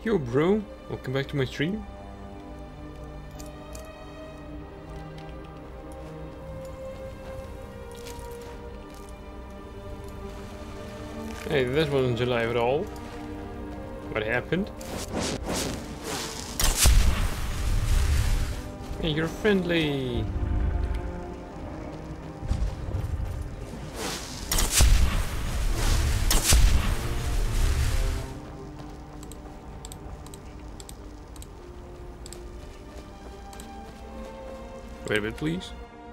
Yo bro, welcome back to my stream. Hey, that wasn't July at all. What happened? Hey, you're friendly. Wait a bit, please.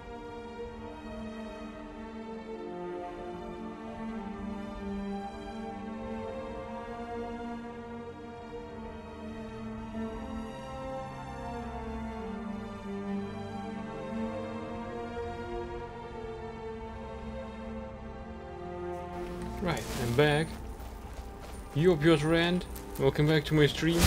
Right, I'm back. Yo, Piotr Rand. Welcome back to my stream.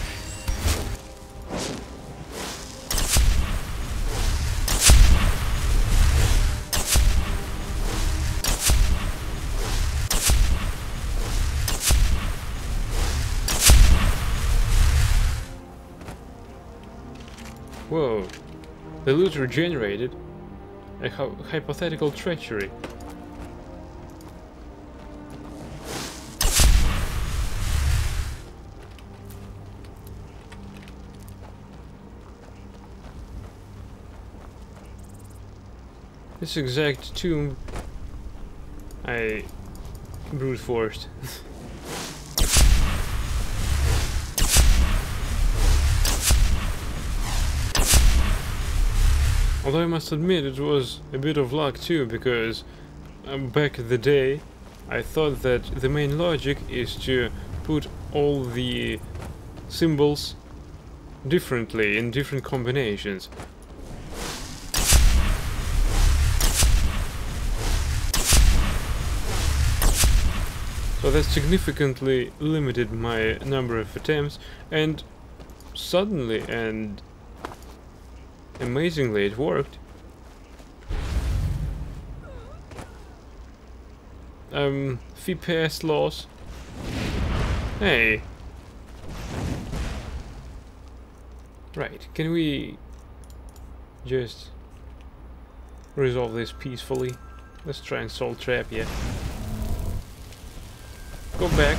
Whoa, the loot regenerated. A hypothetical treachery. This exact tomb I brute forced. Although I must admit it was a bit of luck too, because back in the day I thought that the main logic is to put all the symbols differently in different combinations. So that significantly limited my number of attempts, and suddenly and amazingly it worked. FPS loss. Hey. Right, can we just resolve this peacefully? Let's try and soul trap, yeah. Go back.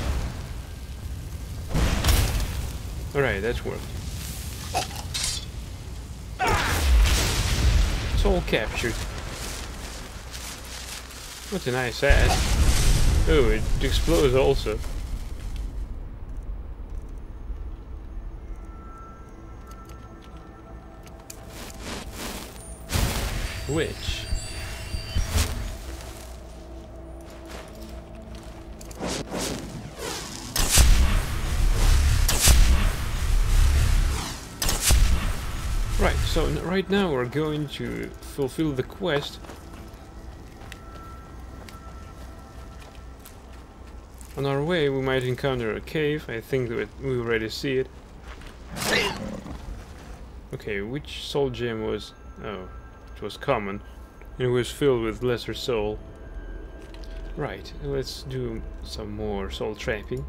Alright, that's worked. Soul captured. What a nice ad. Oh, it explodes also. Which? Right, so right now we're going to fulfill the quest. On our way we might encounter a cave. I think that we already see it. Okay, which soul gem was... oh, it was common. And it was filled with lesser soul. Right, let's do some more soul trapping.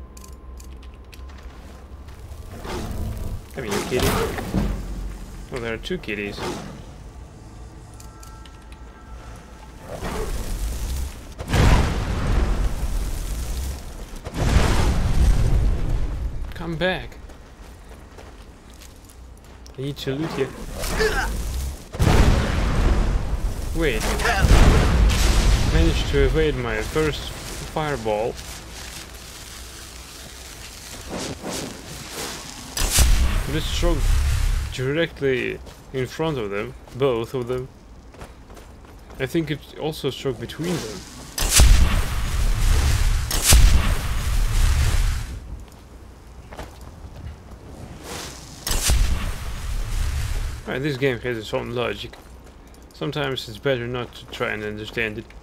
I mean, you're kidding? Oh, there are two kitties. Come back. I need to loot you. Wait. Managed to evade my first fireball. This struck directly in front of them, both of them. I think it also struck between them. Right, this game has its own logic. Sometimes it's better not to try and understand it.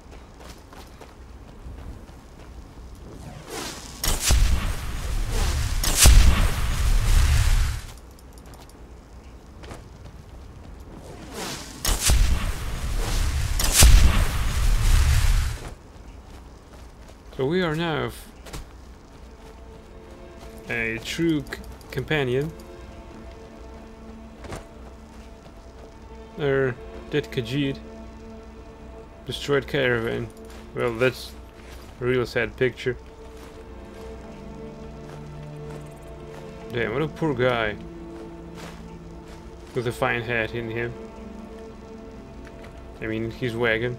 So we are now a true companion. Dead Khajiit. Destroyed caravan. Well, that's a real sad picture. Damn, what a poor guy. With a fine hat in him. I mean, his wagon.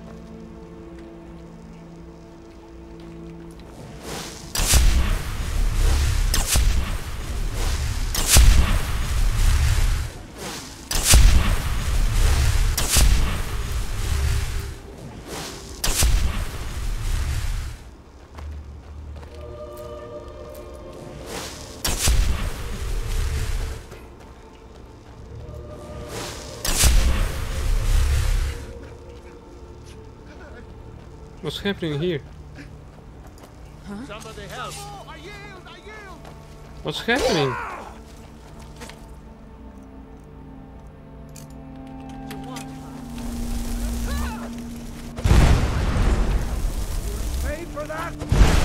What's happening here? Huh? Somebody help! What's happening? Paid for that?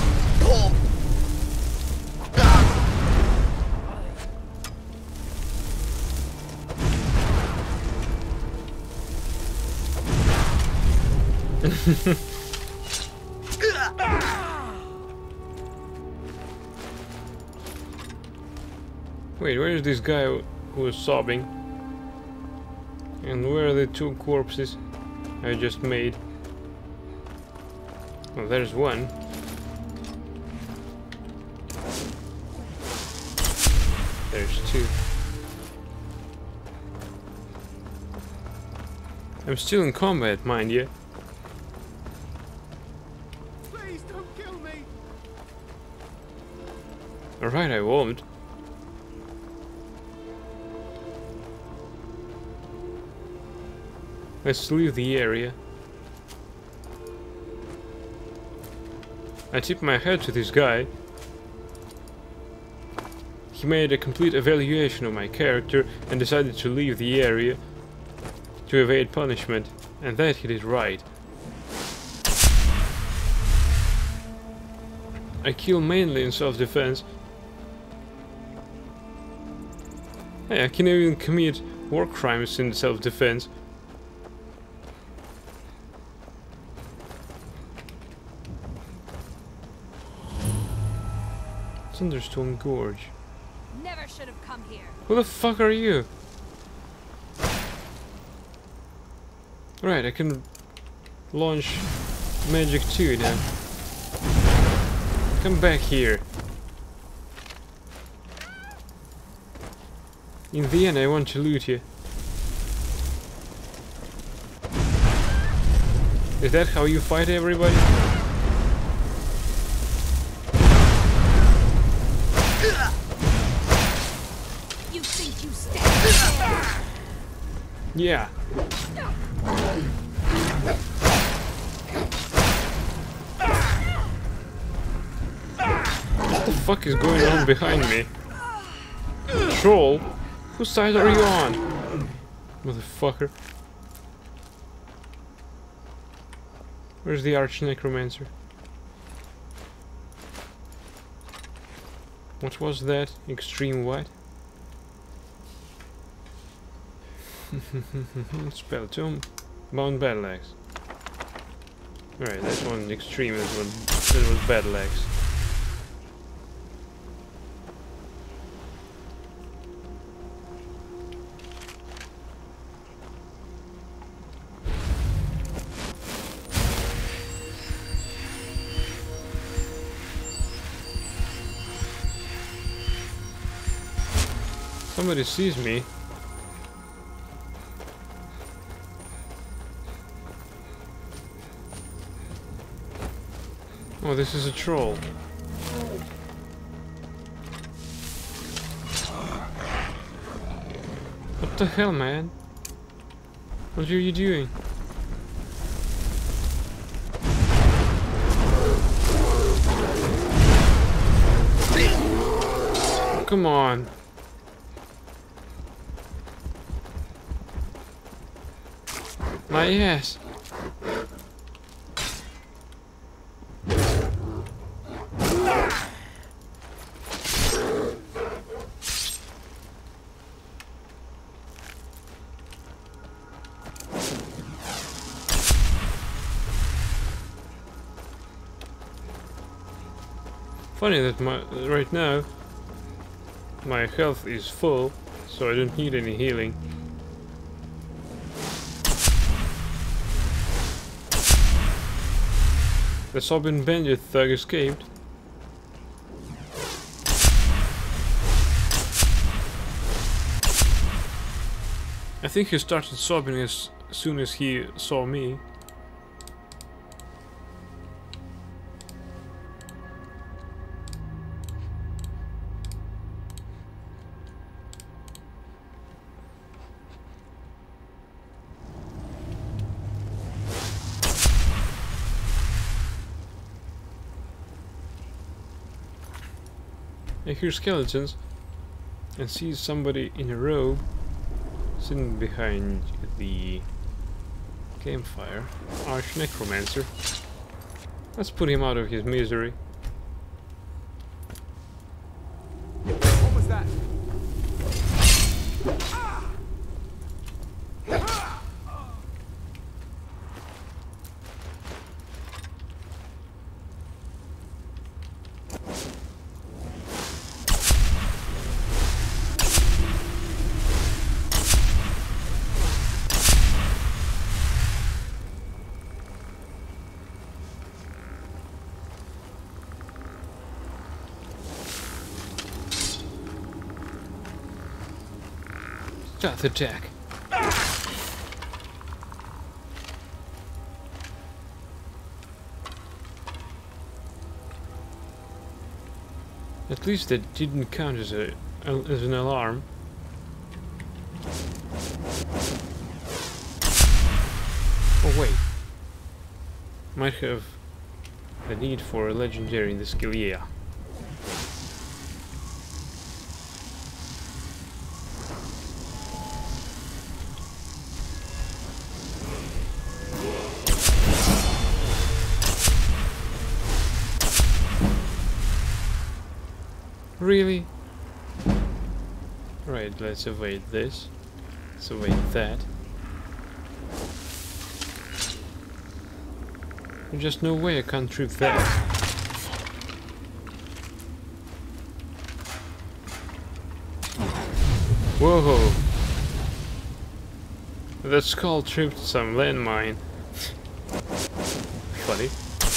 Wait, where is this guy who was sobbing? And where are the two corpses I just made? Well, there's one. There's two. I'm still in combat, mind you. Please don't kill me. Alright, I won't. Let's leave the area. I tipped my head to this guy. He made a complete evaluation of my character and decided to leave the area to evade punishment, and that he did right. I kill mainly in self-defense. Hey, I can even commit war crimes in self-defense. Thunderstone Gorge. Never should have come here. Who the fuck are you? Right, I can launch Magic 2 now. Come back here. In the end, I want to loot you. Is that how you fight everybody? You think you stand there? Yeah. What the fuck is going on behind me? Troll? Whose side are you on? Motherfucker. Where's the Arch Necromancer? What was that? Extreme what? Spell Tome. Bound Battle Axe. Alright, that one extreme, that was Battle Axe. Somebody sees me. Oh, this is a troll. What the hell, man? What are you doing? Come on. My ass. Funny that right now my health is full, so I don't need any healing. The Sobin Bandit thug escaped. I think he started sobbing as soon as he saw me. I hear skeletons and see somebody in a robe sitting behind the campfire. Arch Necromancer. Let's put him out of his misery. What was that? Start the attack. At least that didn't count as an alarm. Oh wait. Might have a need for a legendary in the skill, yeah. Really? Right, let's evade this. Let's evade that. There's just no way I can't trip that. Whoa! The skull tripped some landmine. Funny.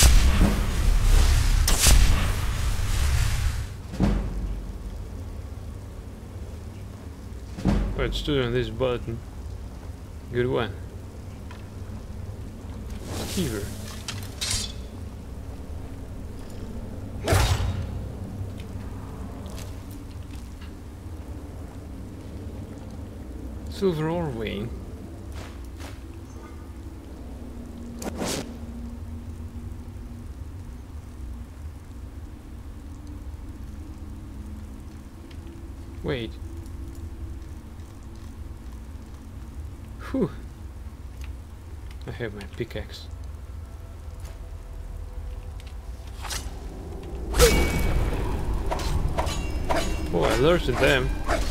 Oh, it stood on this button. Good one. Skeever. Silver ore vein. Wait. Whew. I have my pickaxe. Oh, I alerted them.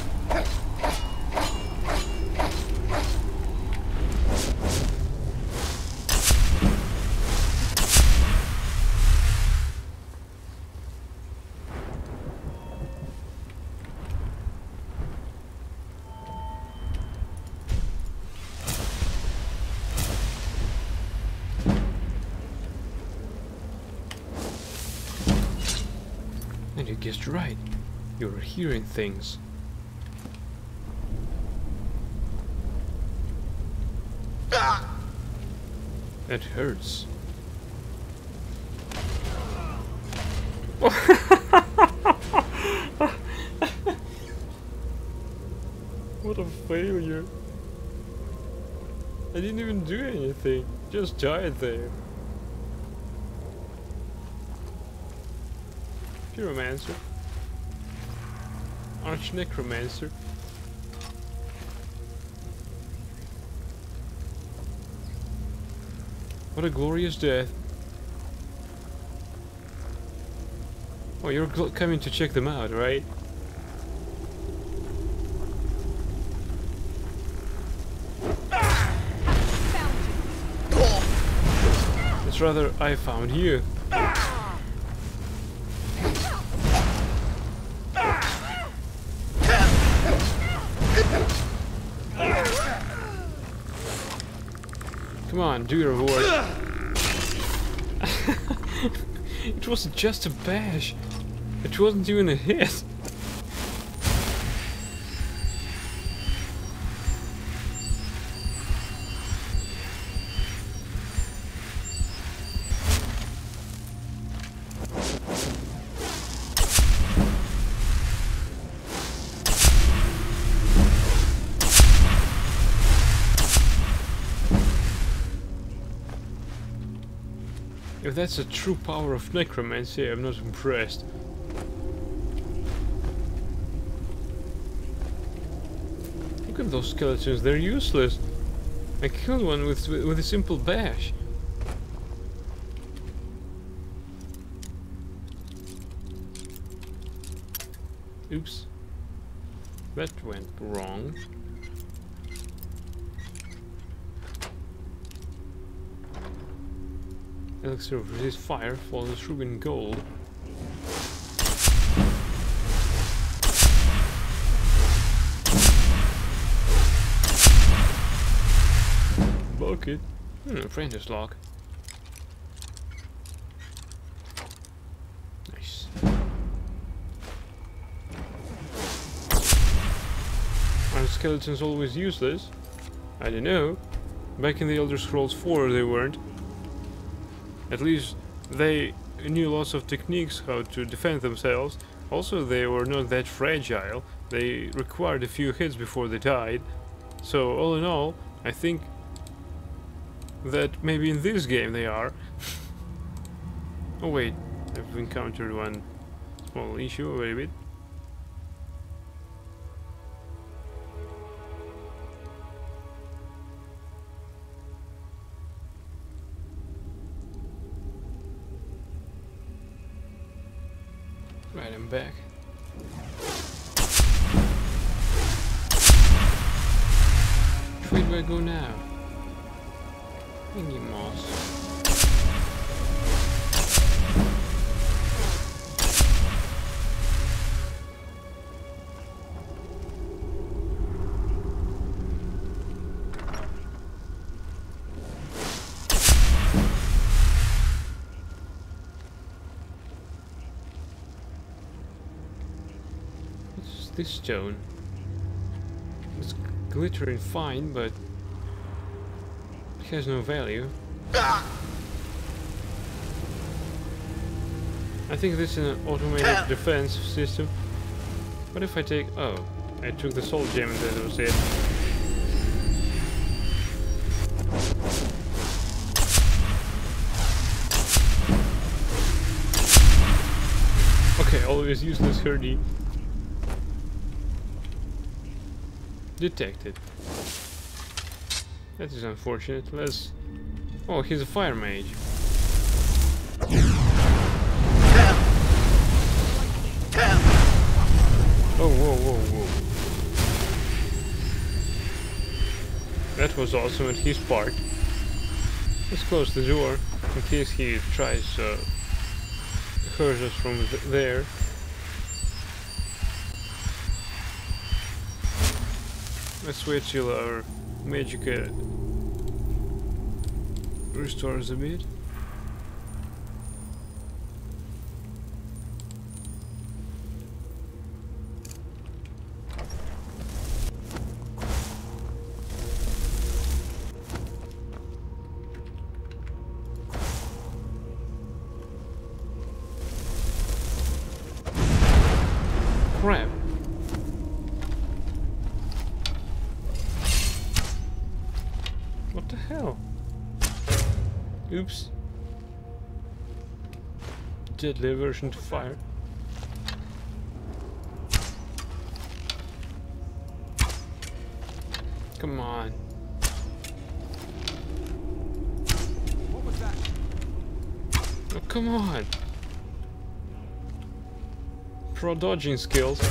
And you guessed right. You're hearing things. That hurts. What a failure. I didn't even do anything. Just died there. Pyromancer. Arch Necromancer. What a glorious death. Oh, you're coming to check them out, right? It's rather I found you. Come on, do your work. It was just a bash. It wasn't even a hit. If that's the true power of necromancy, I'm not impressed. Look at those skeletons, they're useless. I killed one with a simple bash. Oops. That went wrong. Elixir of resist fire follows Rubin gold. Bucket. Apprentice lock. Nice. Are skeletons always useless? I don't know. Back in the Elder Scrolls 4 they weren't. At least they knew lots of techniques how to defend themselves. Also, they were not that fragile. They required a few hits before they died. So, all in all, I think that maybe in this game they are. Oh wait, I've encountered one small issue. Wait a bit. Right, I'm back. Where do I go now? Thingy moss. This stone. It's glittering fine, but it has no value. I think this is an automated defense system. What if I take... oh, I took the soul gem and that was it. Okay, always useless Herdy. Detected. That is unfortunate. Let's... oh, he's a fire mage. Oh, whoa, whoa, whoa. That was awesome at his part. Let's close the door in case he tries to hurt us from there. Let's wait till our magic restores a bit. Crap. What the hell? Oops. Deadly aversion to fire. Come on. What was that? Oh, come on. Pro dodging skills.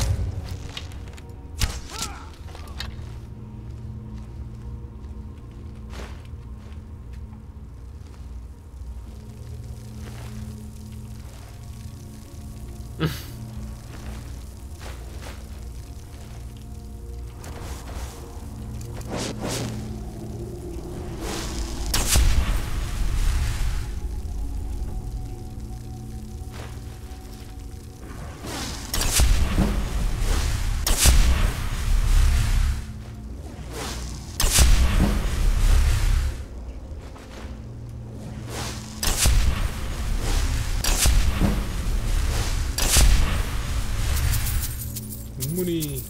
Money.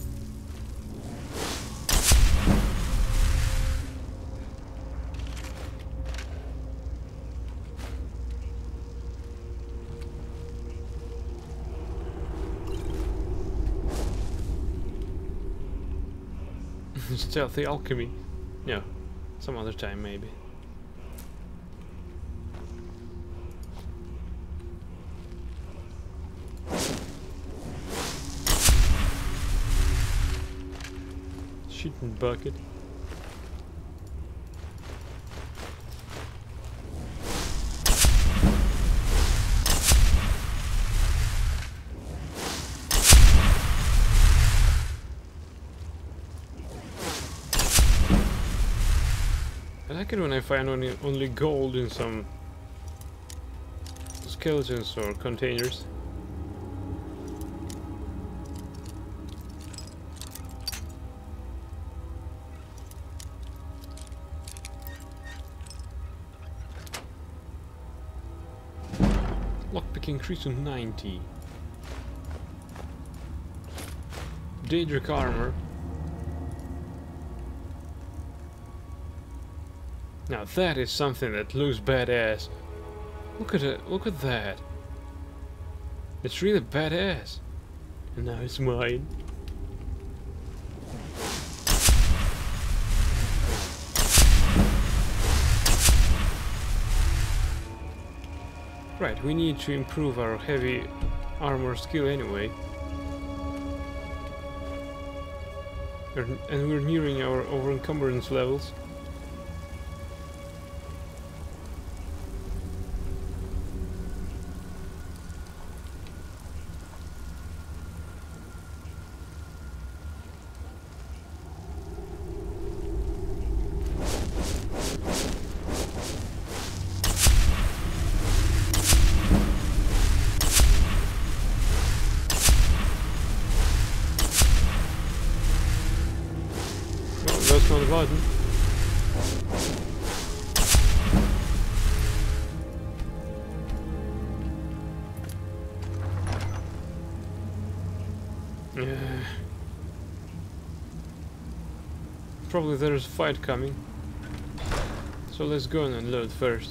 Stealthy alchemy. No, some other time maybe. Shooting bucket. I like it when I find only gold in some skeletons or containers. Lockpick increased to 90. Daedric armor. Now that is something that looks badass. Look at it, look at that. It's really badass. And now it's mine. Right, we need to improve our heavy armor skill anyway. And we're nearing our over-encumbrance levels. That's not a button. Yeah. Probably there's a fight coming. So let's go and unload first.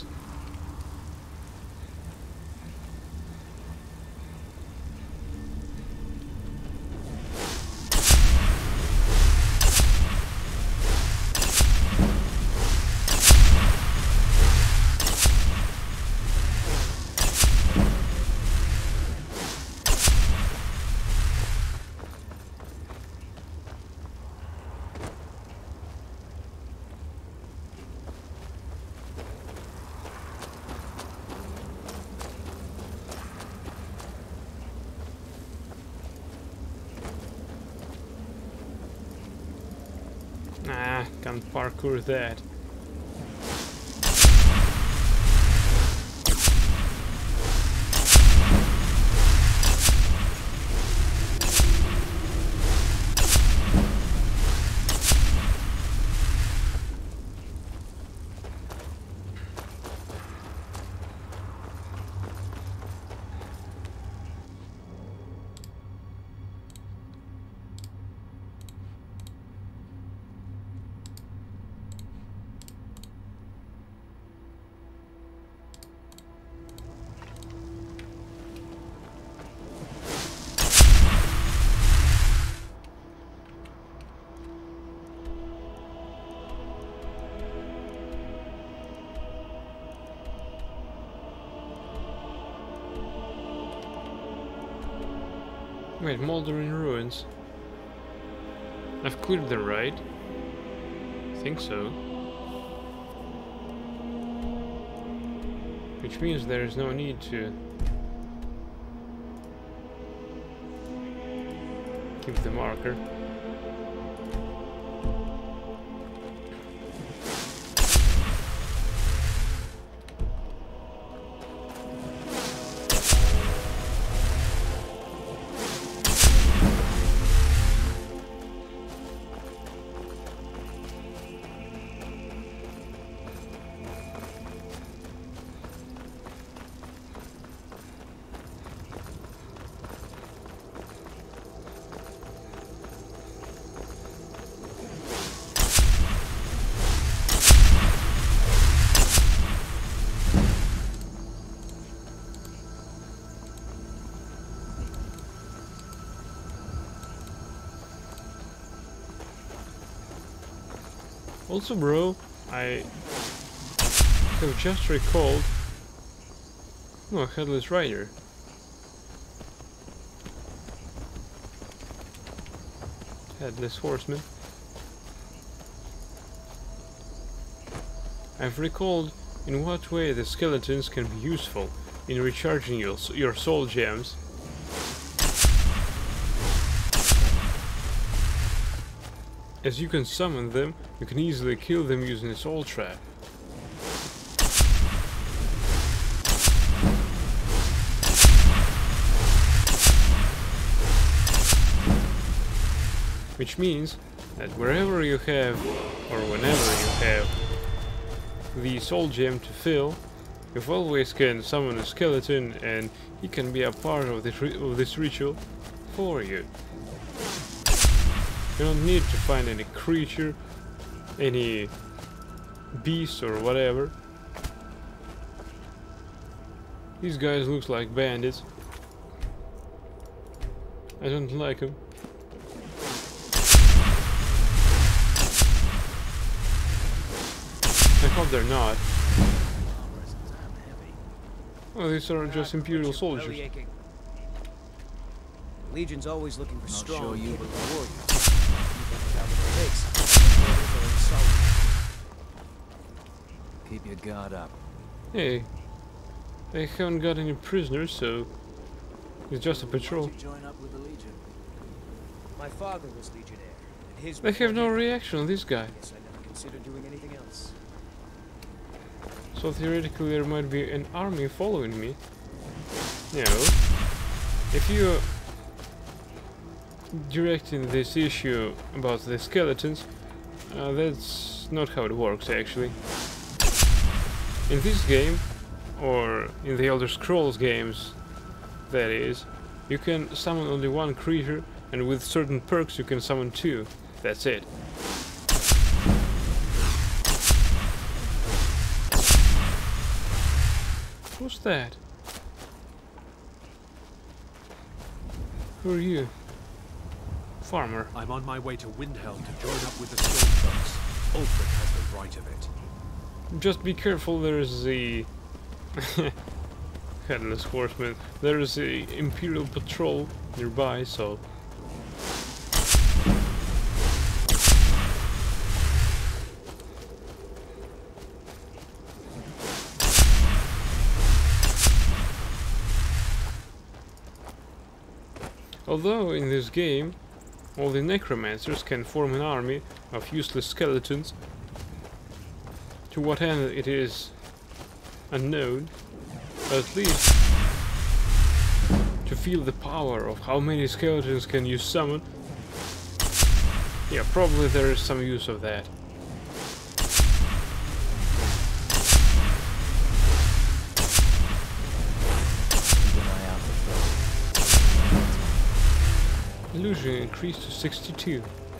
Nah, can't parkour that. Wait, Moldering Ruins. I've cleared them, right? I think so. Which means there is no need to keep the marker. Also, bro, I have just recalled... Oh, Headless Rider. Headless Horseman. I've recalled in what way the skeletons can be useful in recharging your soul gems. As you can summon them, you can easily kill them using a soul trap. Which means that wherever you have, or whenever you have, the soul gem to fill, you always can summon a skeleton and he can be a part of this ritual for you. You don't need to find any creature, any beast or whatever. These guys look like bandits. I don't like them. I hope they're not. Oh, these are just Imperial soldiers. Legion's always looking for strong, capable warriors. Keep your guard up. Hey, they haven't got any prisoners, so it's just a patrol. Join up with the Legion. My father was Legionnaire, and his. They have no reaction on this guy. Guess I never considered doing anything else. So theoretically there might be an army following me. No. If you directing this issue about the skeletons, that's not how it works actually. In this game, or in the Elder Scrolls games, that is, you can summon only one creature, and with certain perks you can summon two. That's it. Who's that? Who are you? Farmer. I'm on my way to Windhelm to join up with the Stormfolks. Ulfric has the right of it. Just be careful, there's the Headless Horseman. There's a Imperial patrol nearby, so... Although in this game, all the necromancers can form an army of useless skeletons, to what end it is unknown, but at least to feel the power of how many skeletons can you summon, yeah, probably there is some use of that. Illusion increased to 62.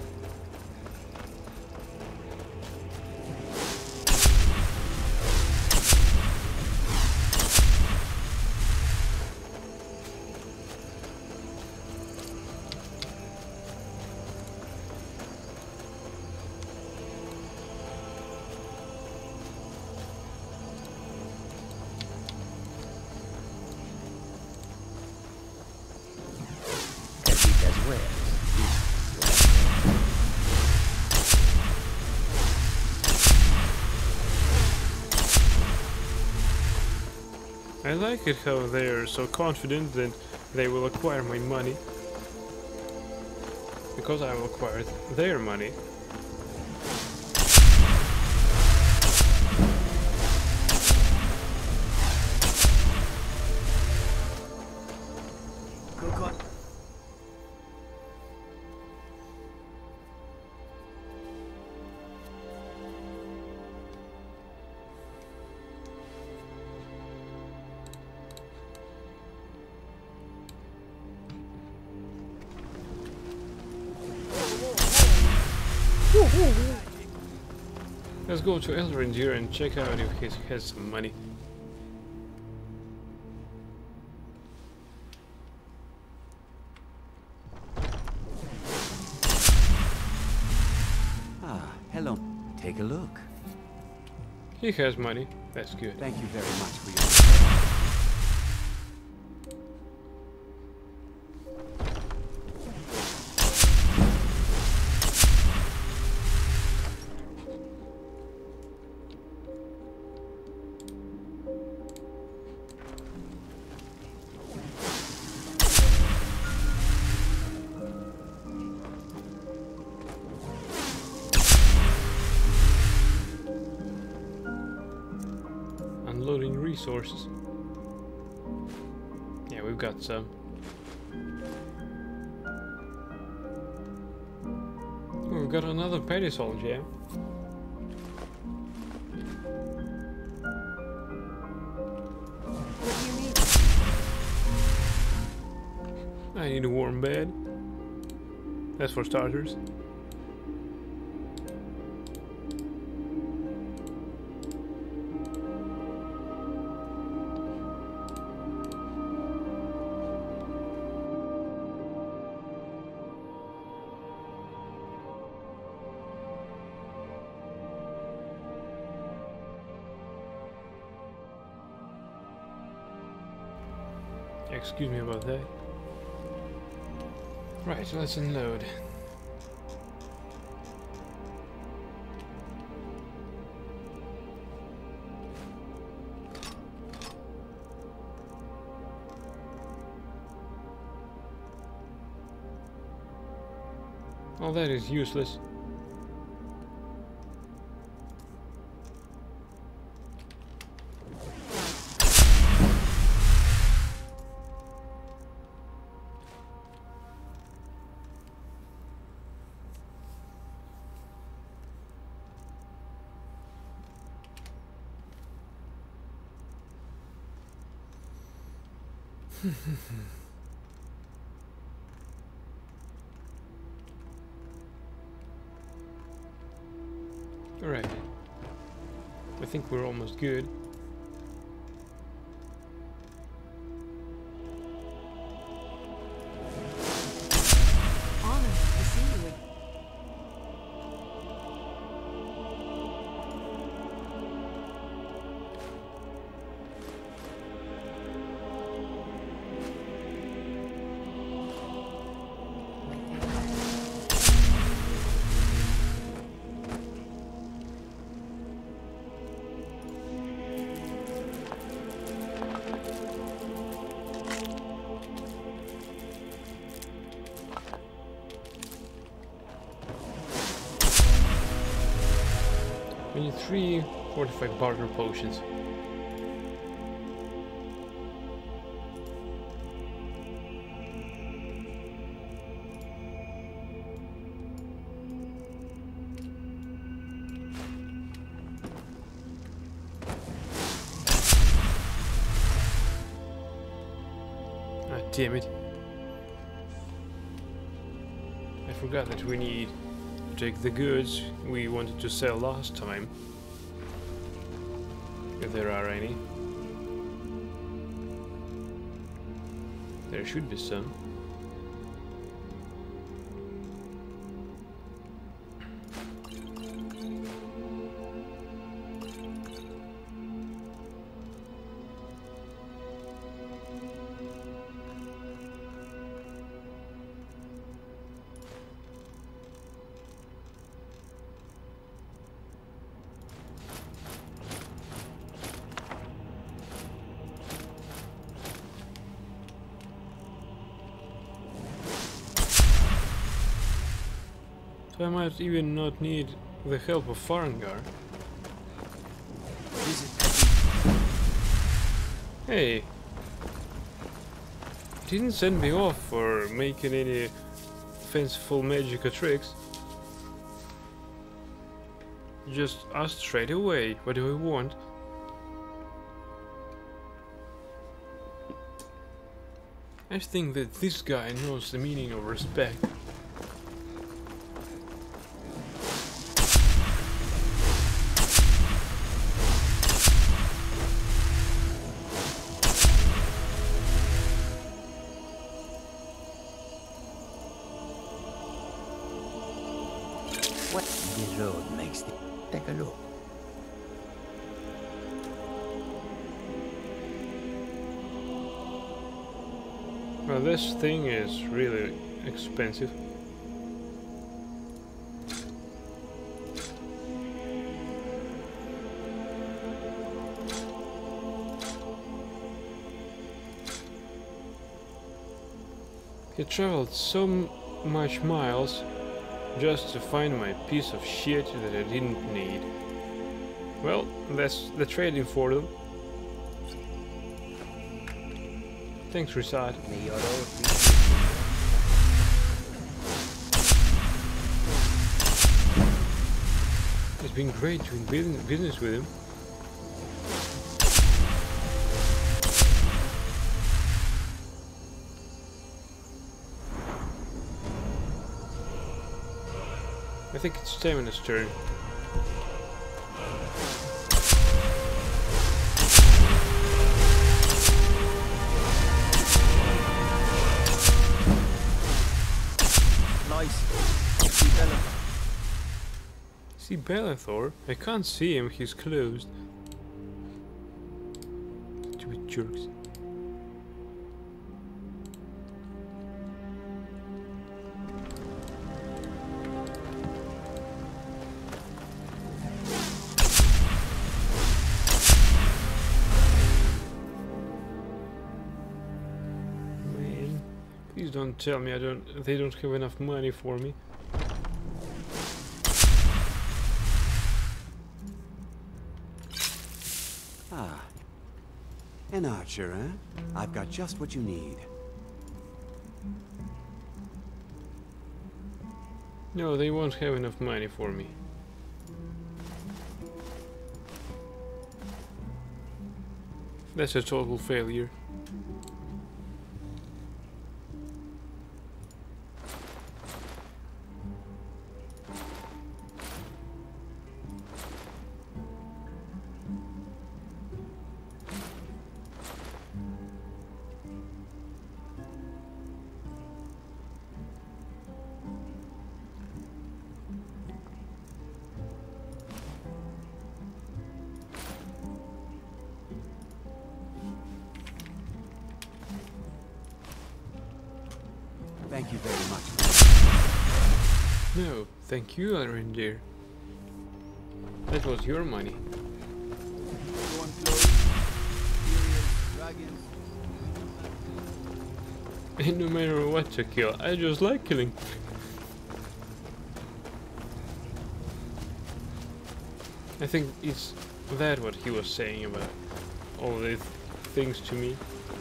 I like it how they are so confident that they will acquire my money. Because I will acquire their money. Let's go to Elrendir and check out if he has some money. Ah, hello. take a look. He has money. That's good. Thank you very much for your... Unloading resources. Yeah, we've got some. Oh, we've got another pedestal gem. What do you need? I need a warm bed. That's for starters. Excuse me about that. Right, let's unload. All that is useless. Alright. I think we're almost good. Honored to see you. We need 3 fortified barter potions. Ah, damn it. I forgot that we need to take the goods we wanted to sell last time. If there are any. There should be some. So I might even not need the help of Farengar. Hey! He didn't send me off for making any fanciful magical tricks. Just asked straight away, what do I want? I think that this guy knows the meaning of respect. What the road makes the... Take a look. Well, this thing is really expensive. He traveled so much miles just to find my piece of shit that I didn't need. Well, that's the trading for them. Thanks, Risad. May your oath It's been great doing business with him. I think it's Stamina's turn. nice. See Bella. See Bellathor? I can't see him, he's closed. Stupid jerks. Man, please don't tell me they don't have enough money for me. Ah. An archer, eh? I've got just what you need. No, they won't have enough money for me. That's a total failure. Thank you very much. No, thank you, Reindeer. That was your money. Everyone close. Imperials, dragons. And no matter what to kill, I just like killing. I think it's that what he was saying about all these things to me.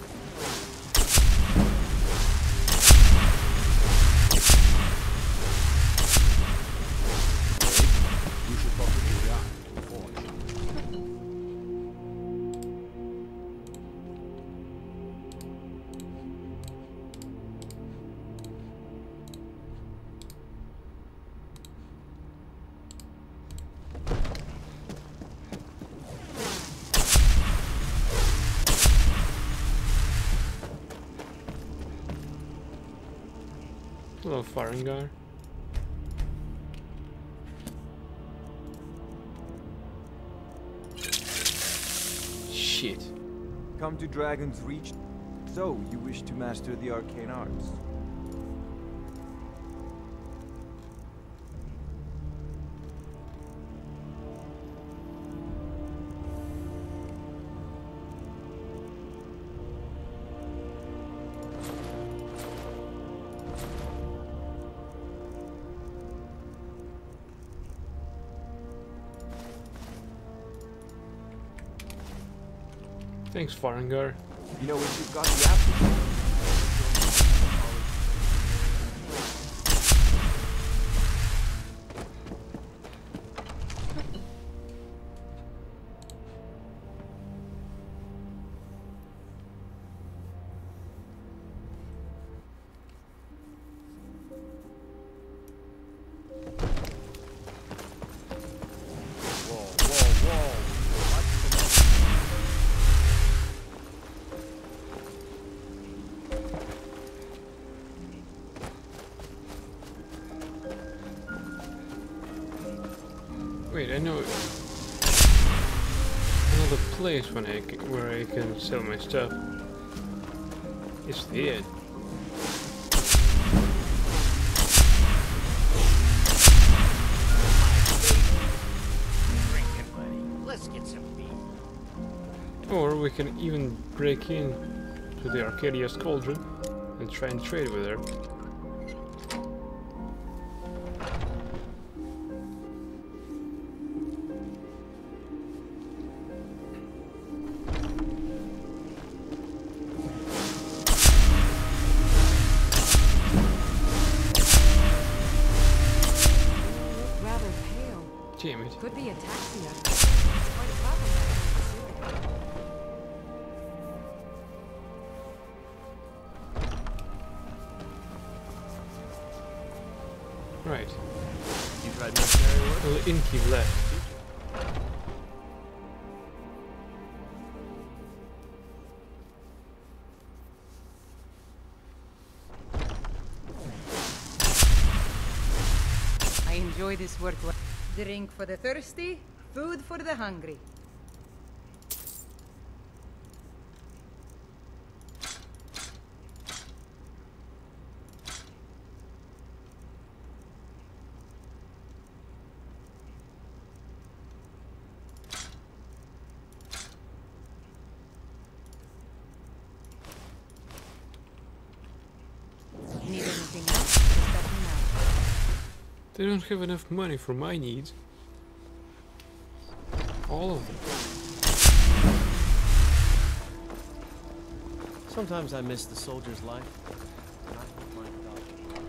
You should probably react before you. Hello, Farengar. Shit. Come to Dragon's Reach. So, you wish to master the arcane arts? Thanks, Farengar. You know, if you've got the aptitude. I know another place where I can sell my stuff. It's the inn. Drinking, buddy. Let's get some beer. Or we can even break in to the Arcadia's cauldron and try and trade with her. Rather pale. Damn it. Could be ataxia. It's quite a problem that kind of soup. Right. You tried mercenary work? Well, the innkeep left. I enjoy this work. Drink for the thirsty, food for the hungry. Need anything else? Just let me know. They don't have enough money for my needs. All of them. Sometimes I miss the soldier's life. And I hope my daughter-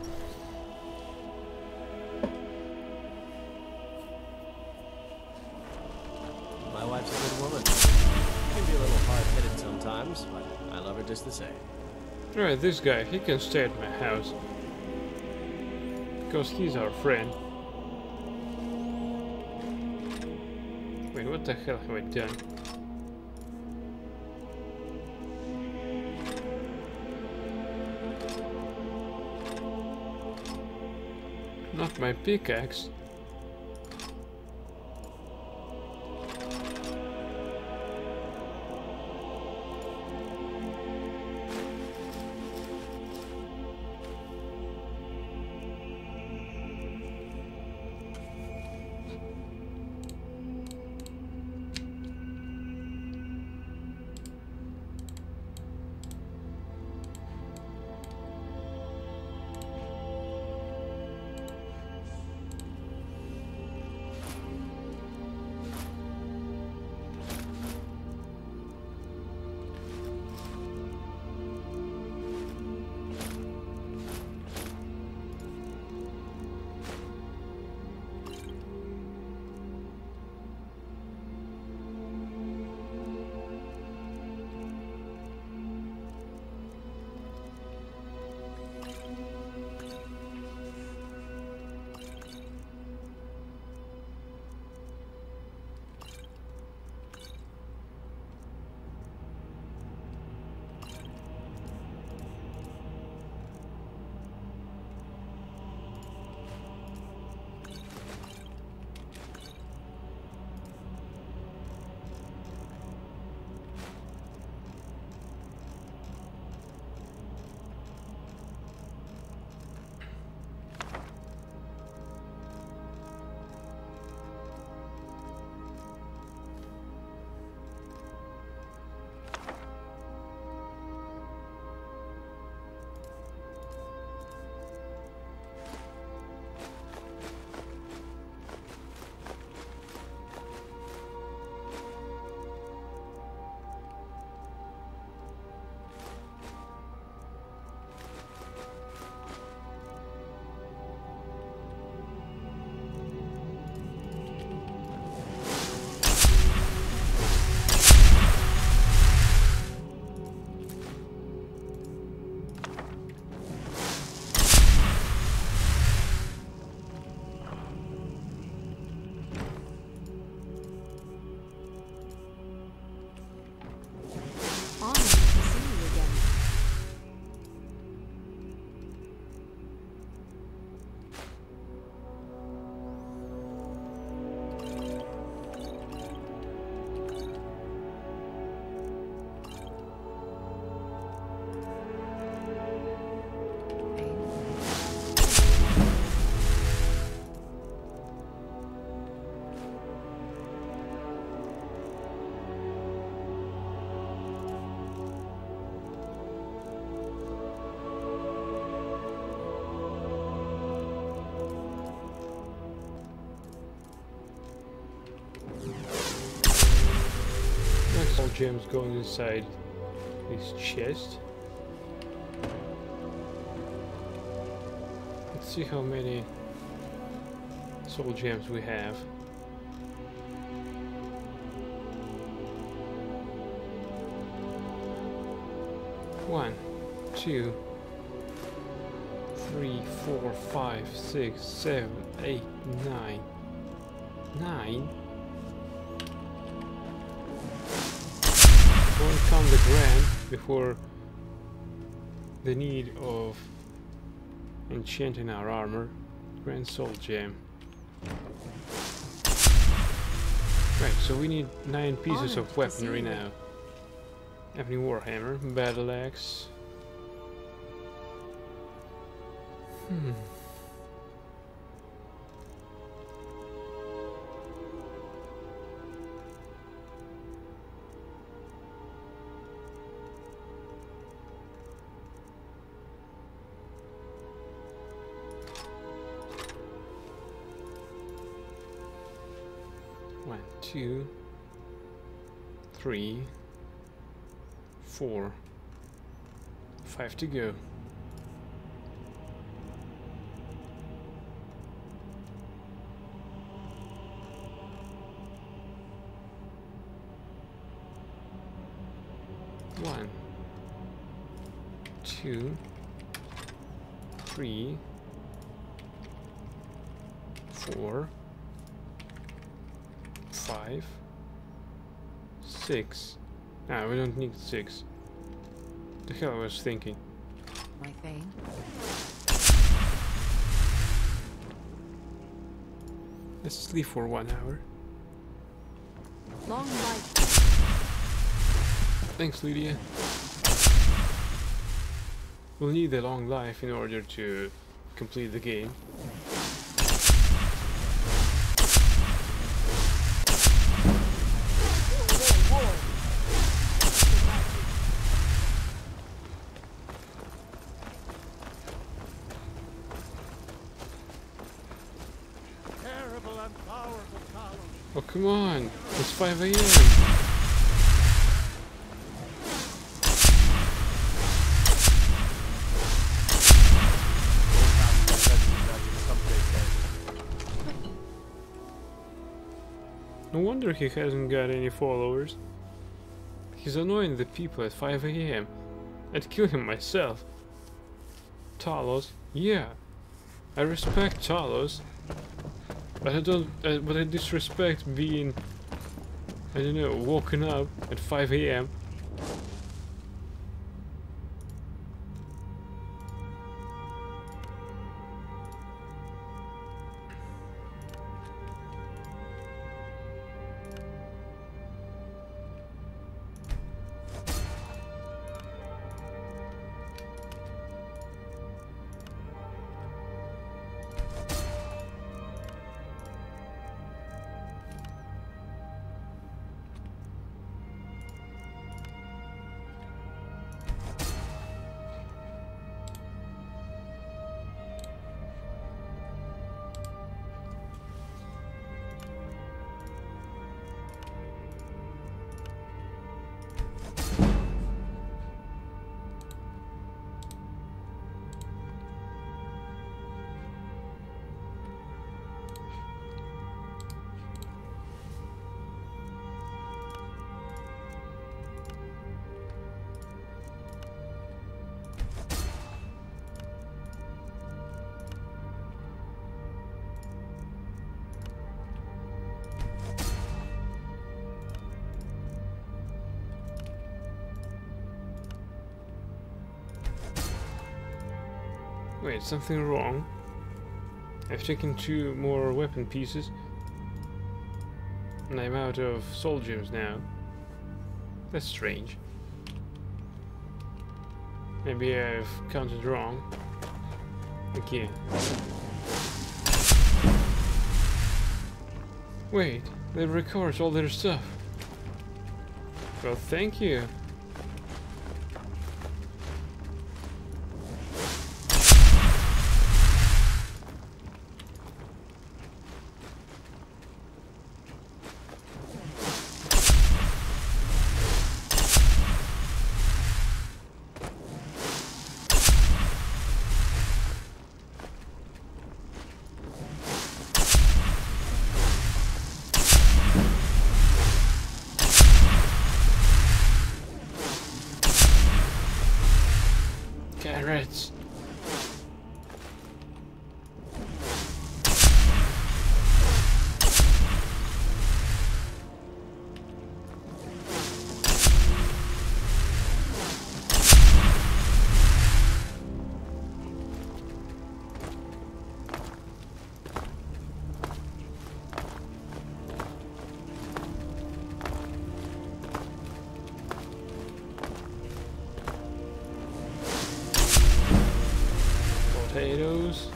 My wife's a good woman. She can be a little hard-headed sometimes, but I love her just the same. Alright, this guy, he can stay at my house. Because he's our friend. Wait, what the hell have I done? Not my pickaxe. gems going inside this chest. Let's see how many soul gems we have. One, 2, 3, 4, 5, 6, 7, 8, 9. 9? Won't count the grand before the need of enchanting our armor. Grand soul gem. Right, so we need 9 pieces of weaponry now. Ebony Warhammer, battle axe. One, 2, 3, 4, 5 to go. One, 2, 3, 4, 5, 6. Ah, we don't need 6. The hell I was thinking. My thing. Let's sleep for 1 hour. Long life. Thanks, Lydia. We'll need a long life in order to complete the game. Terrible and powerful Talos. Oh, come on! It's 5 AM! No wonder he hasn't got any followers. He's annoying the people at 5 AM. I'd kill him myself. Talos, yeah. I respect Talos. But I don't. But I disrespect being, I don't know, woken up at 5 AM. Wait, something wrong. I've taken 2 more weapon pieces. And I'm out of soul gems now. That's strange. Maybe I've counted wrong. Okay. Wait, they recovered all their stuff. Well, thank you. Rats. Potatoes.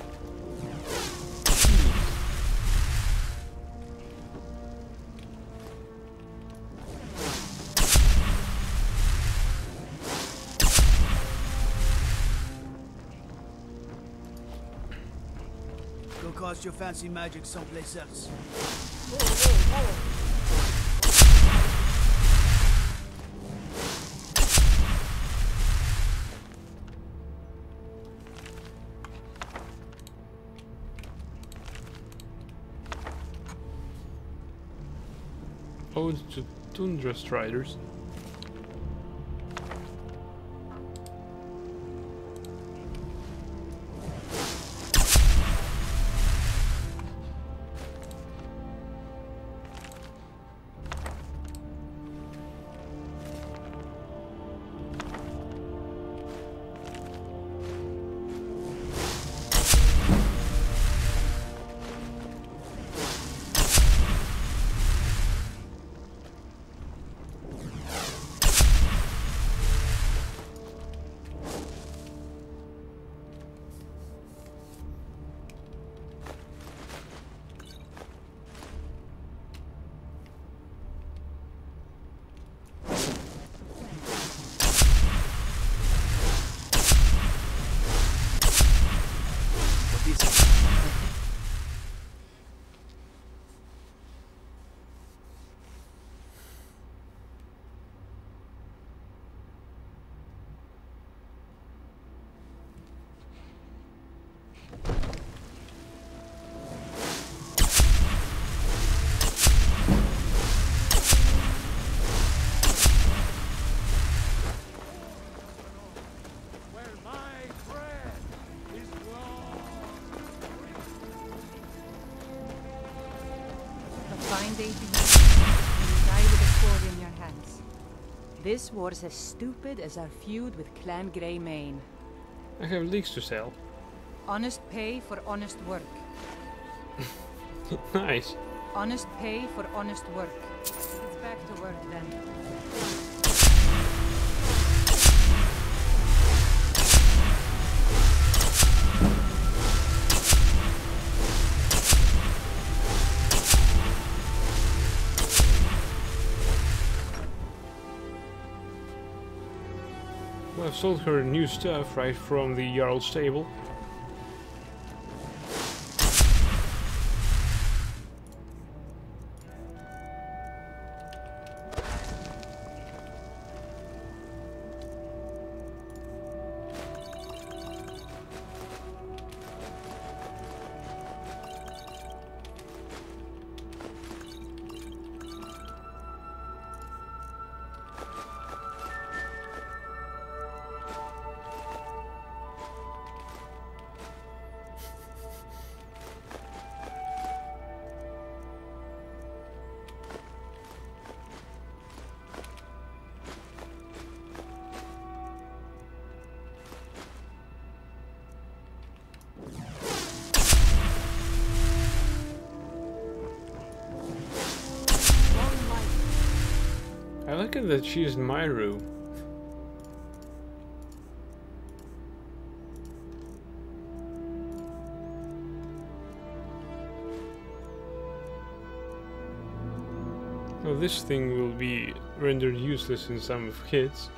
Go cast your fancy magic someplace else. Ode to Tundra Striders. Where my bread is A fine day to you. You die with a sword in your hands. This war's as stupid as our feud with Clan Greymane. I have leeks to sell. Honest pay for honest work. Nice. Honest pay for honest work. It's back to work then. Well, I've sold her new stuff right from the Jarl's stable. I like it that she's Myru. Well, this thing will be rendered useless in some hits.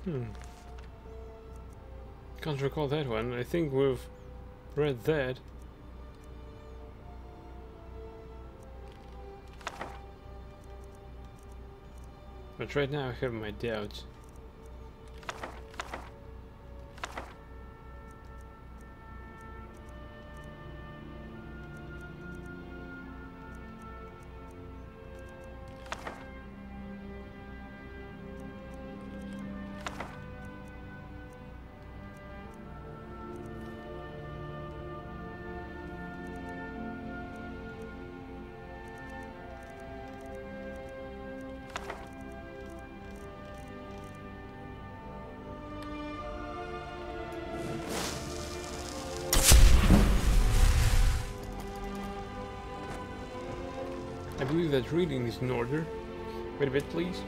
Can't recall that one. I think we've read that. But right now I have my doubts. I believe that reading is in order. Wait a bit, please.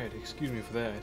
right, excuse me for that.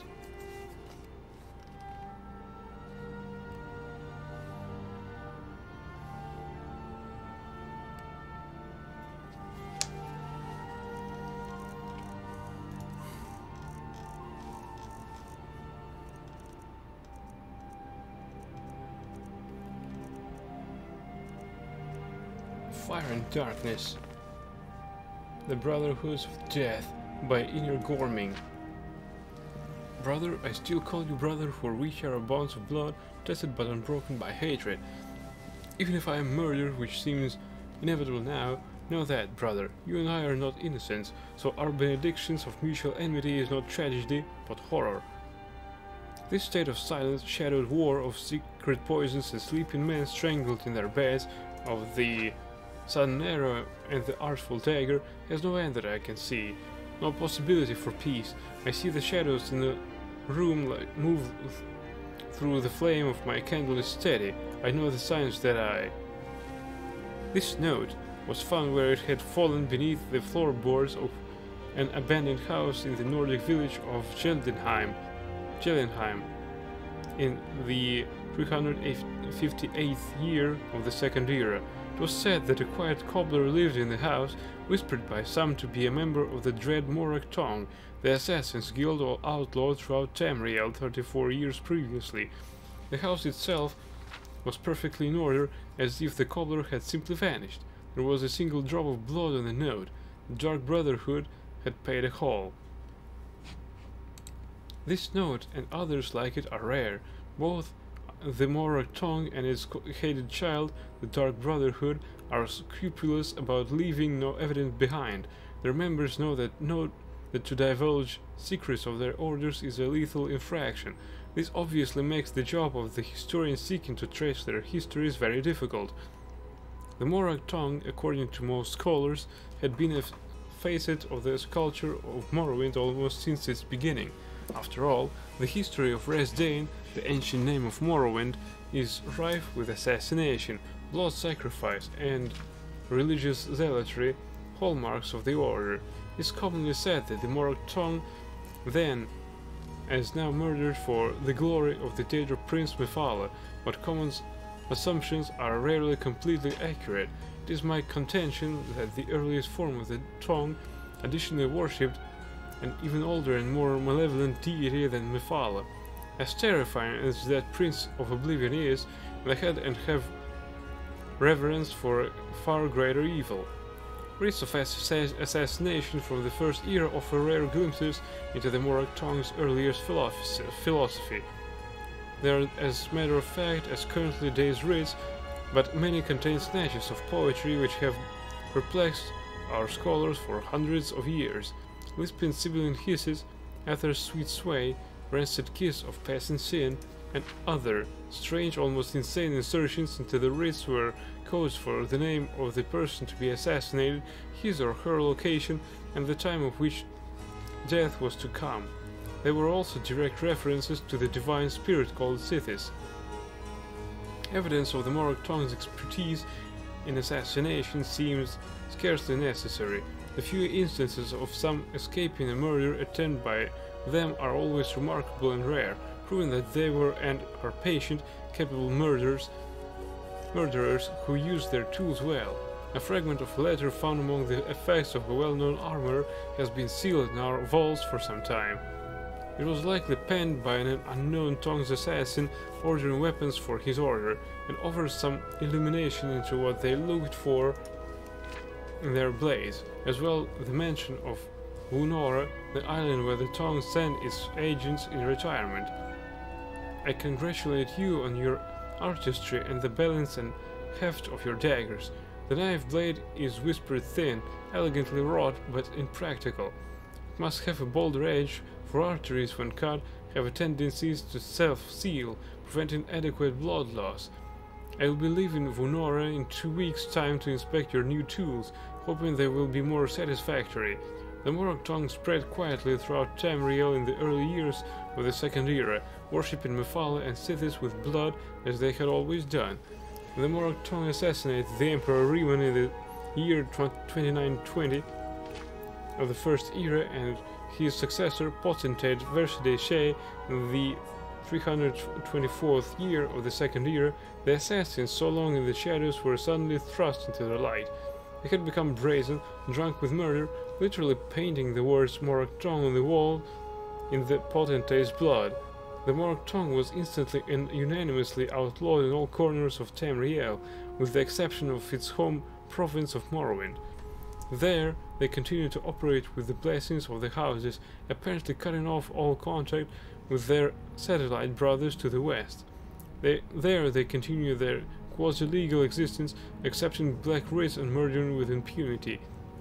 Fire and Darkness. The Brotherhoods of Death by Inir Gorming. Brother, I still call you brother, for we share our bonds of blood, tested but unbroken by hatred. Even if I am murdered, which seems inevitable now, know that, brother, you and I are not innocents, so our benedictions of mutual enmity is not tragedy, but horror. This state of silent, shadowed war of secret poisons and sleeping men strangled in their beds, of the sudden arrow and the artful dagger, has no end that I can see, no possibility for peace. I see the shadows in the room move through the flame of my candle is steady. I know the signs that I... This note was found where it had fallen beneath the floorboards of an abandoned house in the Nordic village of Jeldenheim, in the 358th year of the Second Era. It was said that a quiet cobbler lived in the house, whispered by some to be a member of the dread Morak Tong, the Assassin's Guild outlawed throughout Tamriel 34 years previously. The house itself was perfectly in order, as if the cobbler had simply vanished. There was a single drop of blood on the note. The Dark Brotherhood had paid a haul. This note and others like it are rare. Both the Morak Tong and its hated child, the Dark Brotherhood, are scrupulous about leaving no evidence behind. Their members know that to divulge secrets of their orders is a lethal infraction. This obviously makes the job of the historian seeking to trace their histories very difficult. The Morak Tong, according to most scholars, had been a facet of the culture of Morrowind almost since its beginning. After all, the history of Resdayn, the ancient name of Morrowind, is rife with assassination, blood sacrifice, and religious zealotry, hallmarks of the order. It is commonly said that the Morak Tong, then as now murdered for the glory of the Daedra Prince Mephala, but common assumptions are rarely completely accurate. It is my contention that the earliest form of the Tong additionally worshipped an even older and more malevolent deity than Mephala. As terrifying as that Prince of Oblivion is, they had and have reverence for far greater evil. Wreaths of assassination from the First Era offer rare glimpses into the Morak Tong's earliest philosophy. They are as matter of fact as currently days writs, but many contain snatches of poetry which have perplexed our scholars for hundreds of years. Lisping sibilant hisses, Ather's sweet sway, rancid kiss of passing sin, and other strange, almost insane insertions into the writs were codes for the name of the person to be assassinated, his or her location, and the time of which death was to come. There were also direct references to the divine spirit called Sithis. Evidence of the Morak Tong's expertise in assassination seems scarcely necessary. The few instances of some escaping a murder attempted by them are always remarkable and rare, proving that they were and are patient, capable murderers who use their tools well. A fragment of a letter found among the effects of a well-known armor has been sealed in our vaults for some time. It was likely penned by an unknown Tong's assassin ordering weapons for his order, and offers some illumination into what they looked for in their blades, as well the mention of Wunora, the island where the Tong sent its agents in retirement. I congratulate you on your artistry and the balance and heft of your daggers. The knife blade is whispered thin, elegantly wrought, but impractical. It must have a bolder edge, for arteries when cut have a tendency to self-seal, preventing adequate blood loss. I will be leaving Wunora in 2 weeks' time to inspect your new tools, hoping they will be more satisfactory. The Morak Tong spread quietly throughout Tamriel in the early years of the Second Era, worshipping Mephala and Sithis with blood as they had always done. The Morak Tong assassinated the Emperor Riemon in the year 2920 of the First Era, and his successor, potentate Vercide Shea, in the 324th year of the Second Era, the assassins so long in the shadows were suddenly thrust into the light. They had become brazen, drunk with murder, literally painting the words Morag Tong on the wall in the potentate's blood. The Morag Tong was instantly and unanimously outlawed in all corners of Tamriel, with the exception of its home province of Morrowind. There, they continued to operate with the blessings of the houses, apparently cutting off all contact with their satellite brothers to the west. There they continue their quasi-legal existence, accepting black race and murdering with impunity.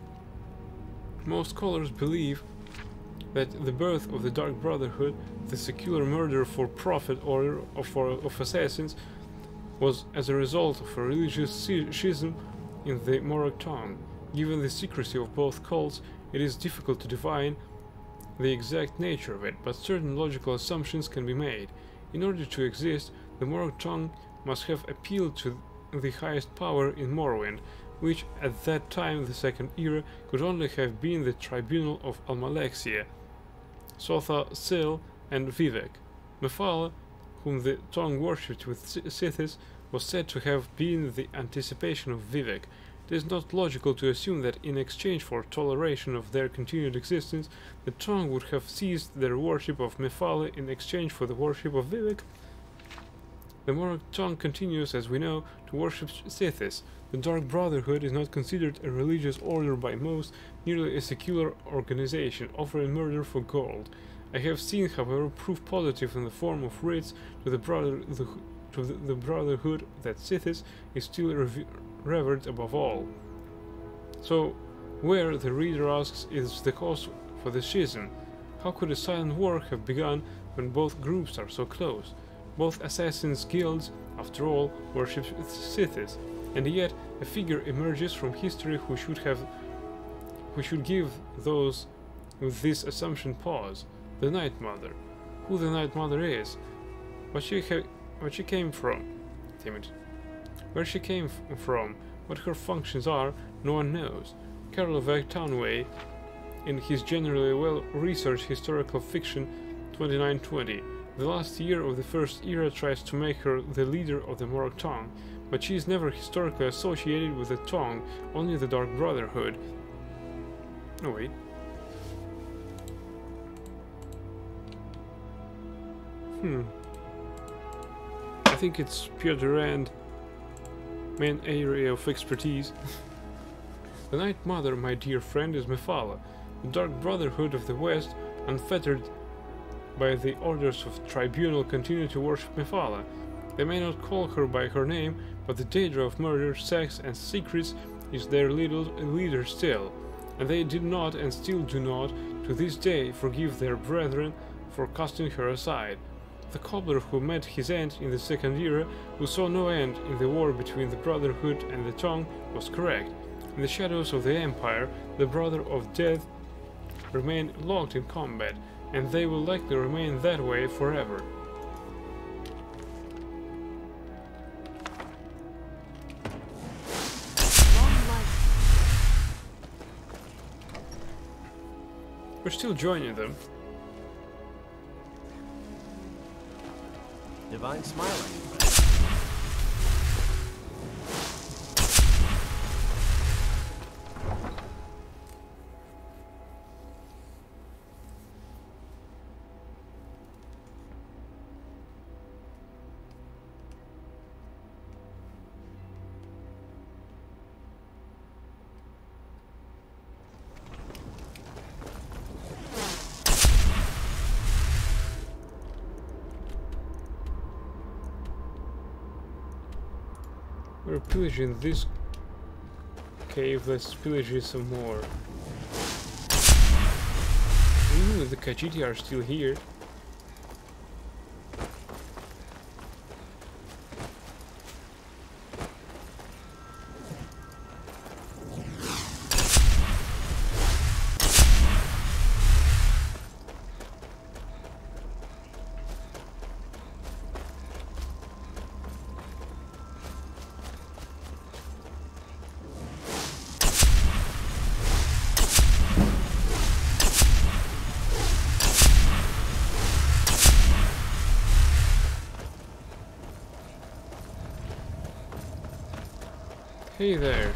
Most scholars believe that the birth of the Dark Brotherhood, the secular murder for profit order of assassins, was as a result of a religious schism in the Morag Tong. Given the secrecy of both cults, it is difficult to define the exact nature of it, but certain logical assumptions can be made. In order to exist, the Morag Tong must have appealed to the highest power in Morrowind, which at that time, the Second Era, could only have been the tribunal of Almalexia, Sotha, Sil, and Vivec. Mephala, whom the Tong worshipped with Sithis, was said to have been the anticipation of Vivec. It is not logical to assume that in exchange for toleration of their continued existence, the Tong would have ceased their worship of Mephala in exchange for the worship of Vivec. The Morag Tong continues, as we know, to worship Sithis. The Dark Brotherhood is not considered a religious order by most, merely a secular organization offering murder for gold. I have seen, however, proof positive in the form of writs to the Brotherhood that Sithis is still revered above all. So, where, the reader asks, is the cause for the schism? How could a silent war have begun when both groups are so close? Both assassins' guilds, after all, worship Sithis, and yet a figure emerges from history who should give those with this assumption pause: the Night Mother. Who the Night Mother is, what she came from, where she came from, what her functions are, no one knows. Karlovek Townway, in his generally well-researched historical fiction 2920, the last year of the First Era, tries to make her the leader of the Morag Tong, but she is never historically associated with the Tong, only the Dark Brotherhood. Oh wait. I think it's Piotr Rand, main area of expertise. The Night Mother, my dear friend, is Mephala. The Dark Brotherhood of the West, unfettered by the orders of Tribunal, continue to worship Mephala. They may not call her by her name, but the Daedra of murder, sex, and secrets is their leader still, and they did not and still do not, to this day, forgive their brethren for casting her aside. The cobbler who met his end in the Second Era, who saw no end in the war between the Brotherhood and the Tong, was correct. In the shadows of the Empire, the Brother of Death remain locked in combat, and they will likely remain that way forever. We're still joining them. Divine Smiling. We're pillaging this cave, let's pillage it some more. Ooh, the Khajiit are still here. Hey there.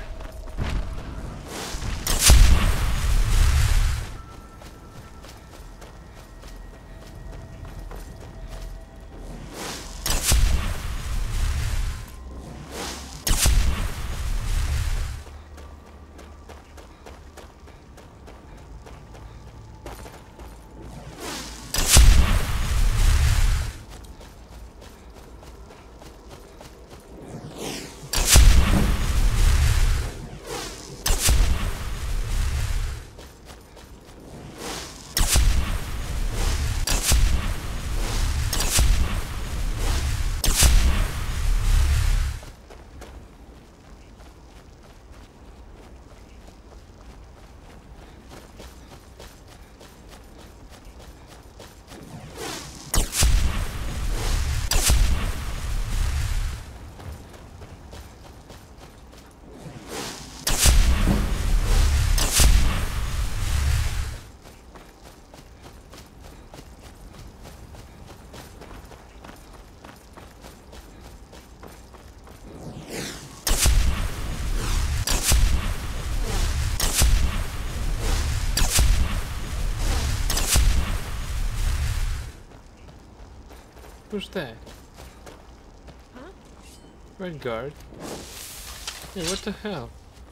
Who's that? Huh? Red guard. Hey, what the hell?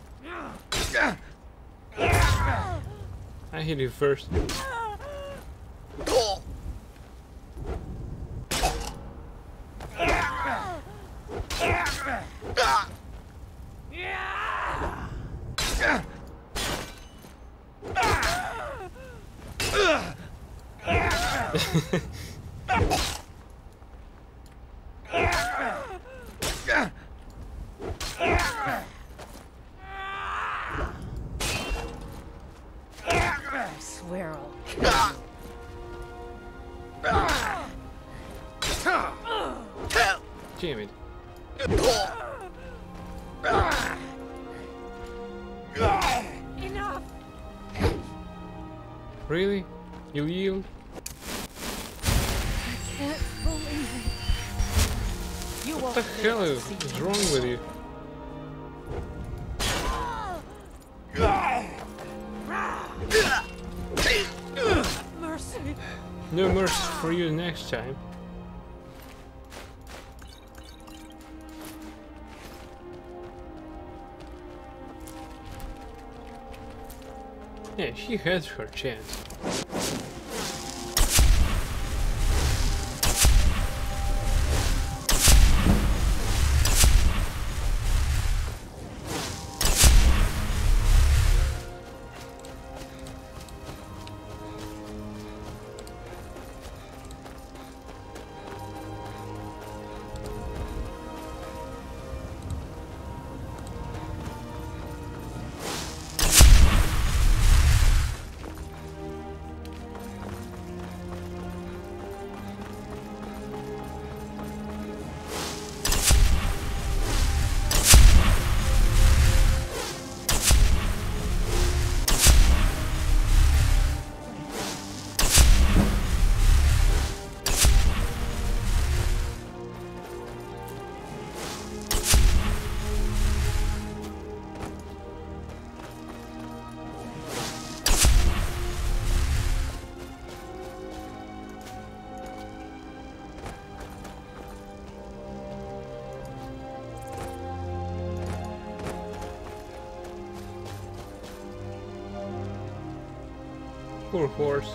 I hit you first. I swear I'll kill you. Damn it. Enough! Really? You'll yield? Can't believe it. You What won't the live hell to is see wrong with you? Mercy! No mercy for you next time. Yeah, she had her chance. Poor horse.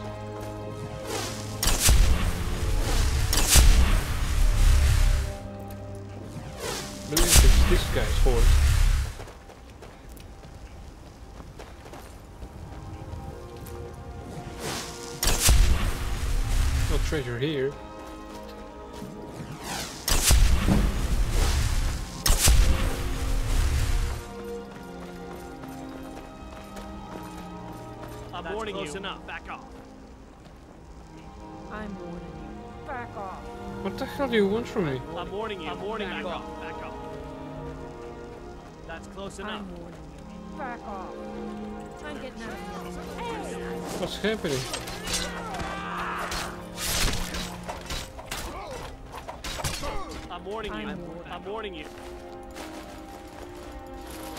I believe it's this guy's horse. No treasure here. I'm warning you. Enough. Back off. I'm warning you. Back off. What the hell do you want from me? I'm warning you. I'm warning you. Back off. Back off. That's close enough. I'm warning you. Back off. I'm getting out of here. What's happening? I'm warning you. I'm warning you.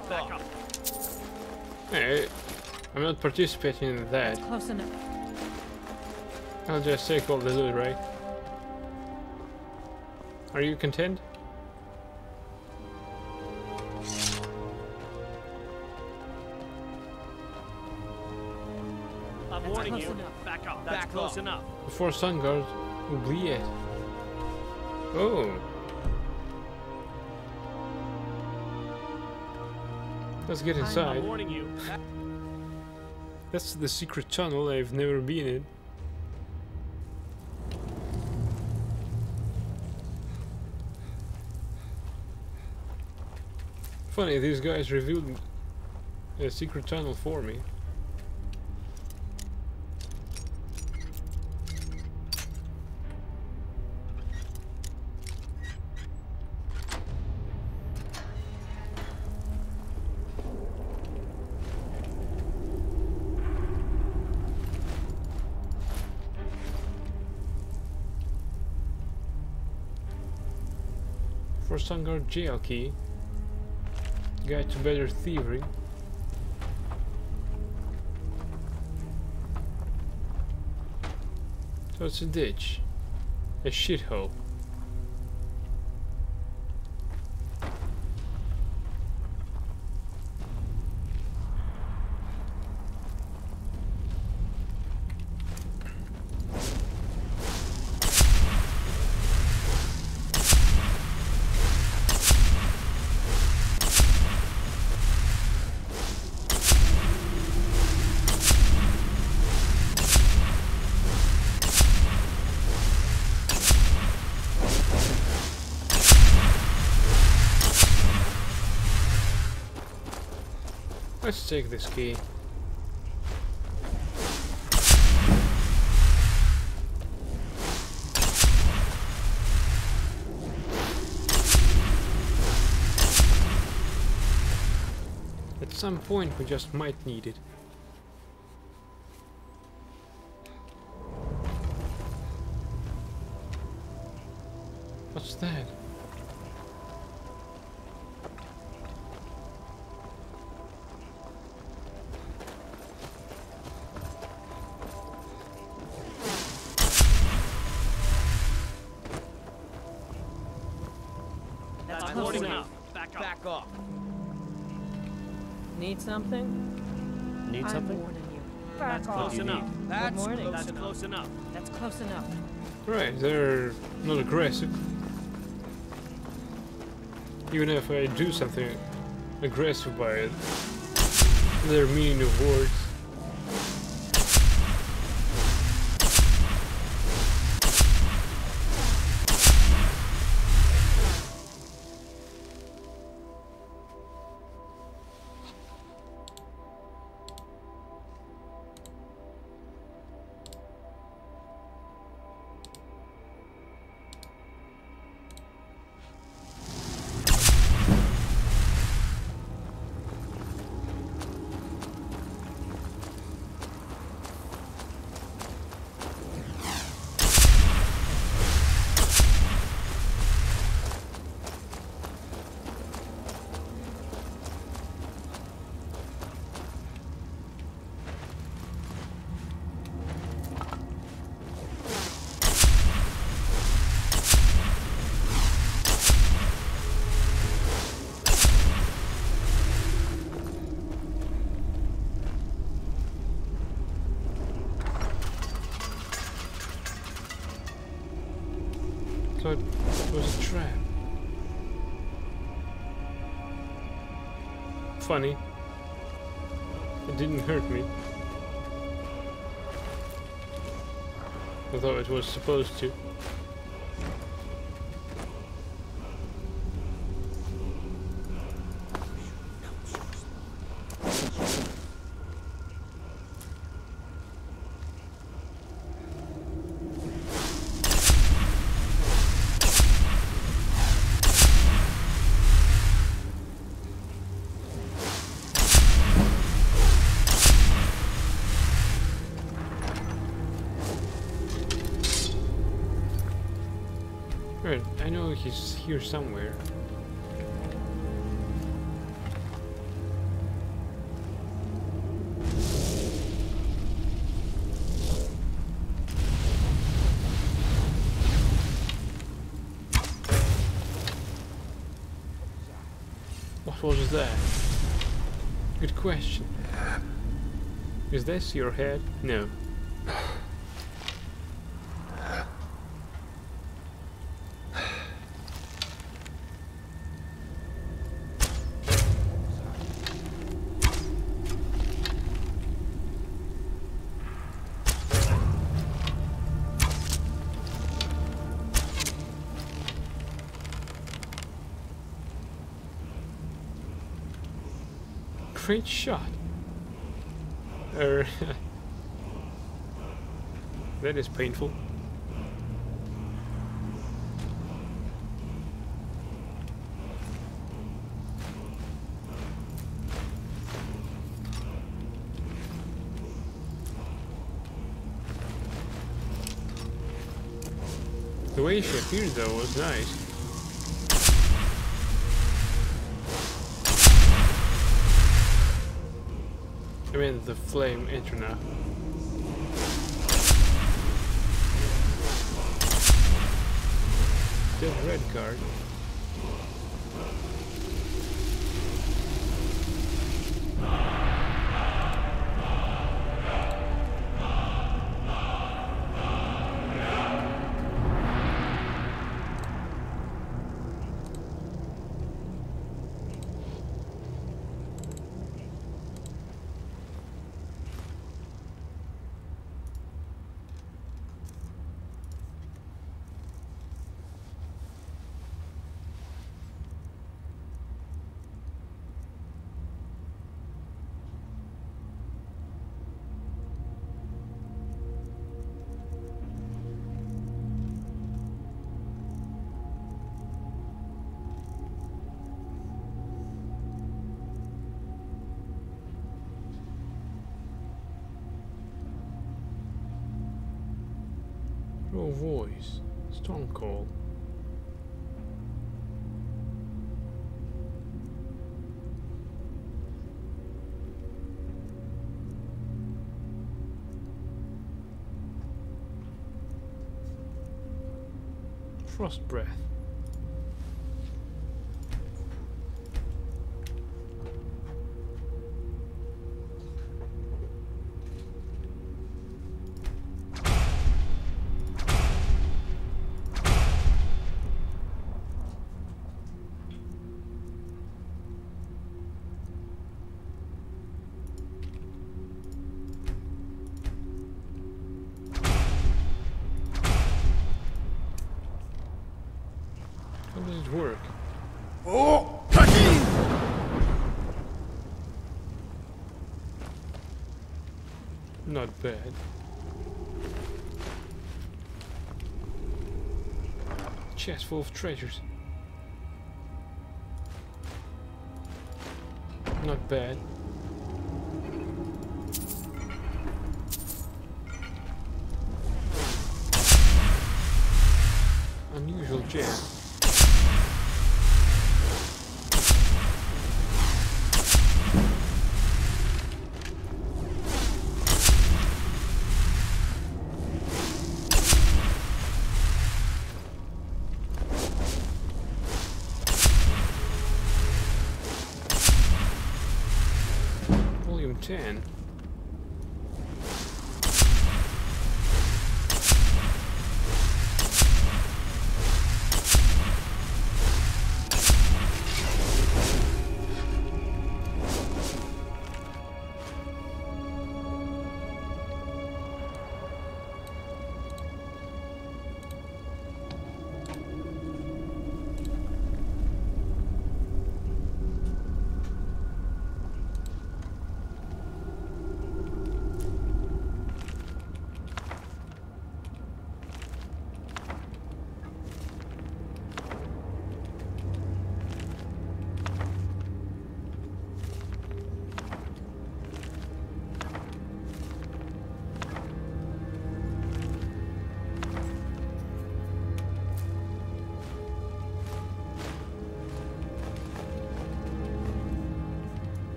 Back up. Hey, I'm not participating in that. That's close enough. I'll just take all the loot, right? Are you content? I'm That's warning close you. enough. Back up. That's close enough. Before sun guard, oubliette. Oh. Let's get I'm inside. warning you. That's the secret tunnel I've never been in. Funny, these guys revealed a secret tunnel for me. For Sunguard jail key. Guide to better thievery. So it's a ditch. A shithole. Let's take this key. At some point we just might need it. What's that? That's close warning you. enough. Back up. Need something? Need I'm something? warning you. That's close enough. Good morning. That's close enough. That's close enough. Right, they're not aggressive. Even if I do something aggressive by it, their meaning of words. So it was a trap. Funny. It didn't hurt me. Although it was supposed to. Right, I know he's here somewhere. What was that? Good question. Is this your head? No. Great shot. That is painful. The way she appeared though was nice. I mean the flame interna. Still red card. Raw voice. Stone Cold. Frost Breath. How does it work? Oh! Not bad. Chest full of treasures. Not bad. Unusual gem. Volume 10.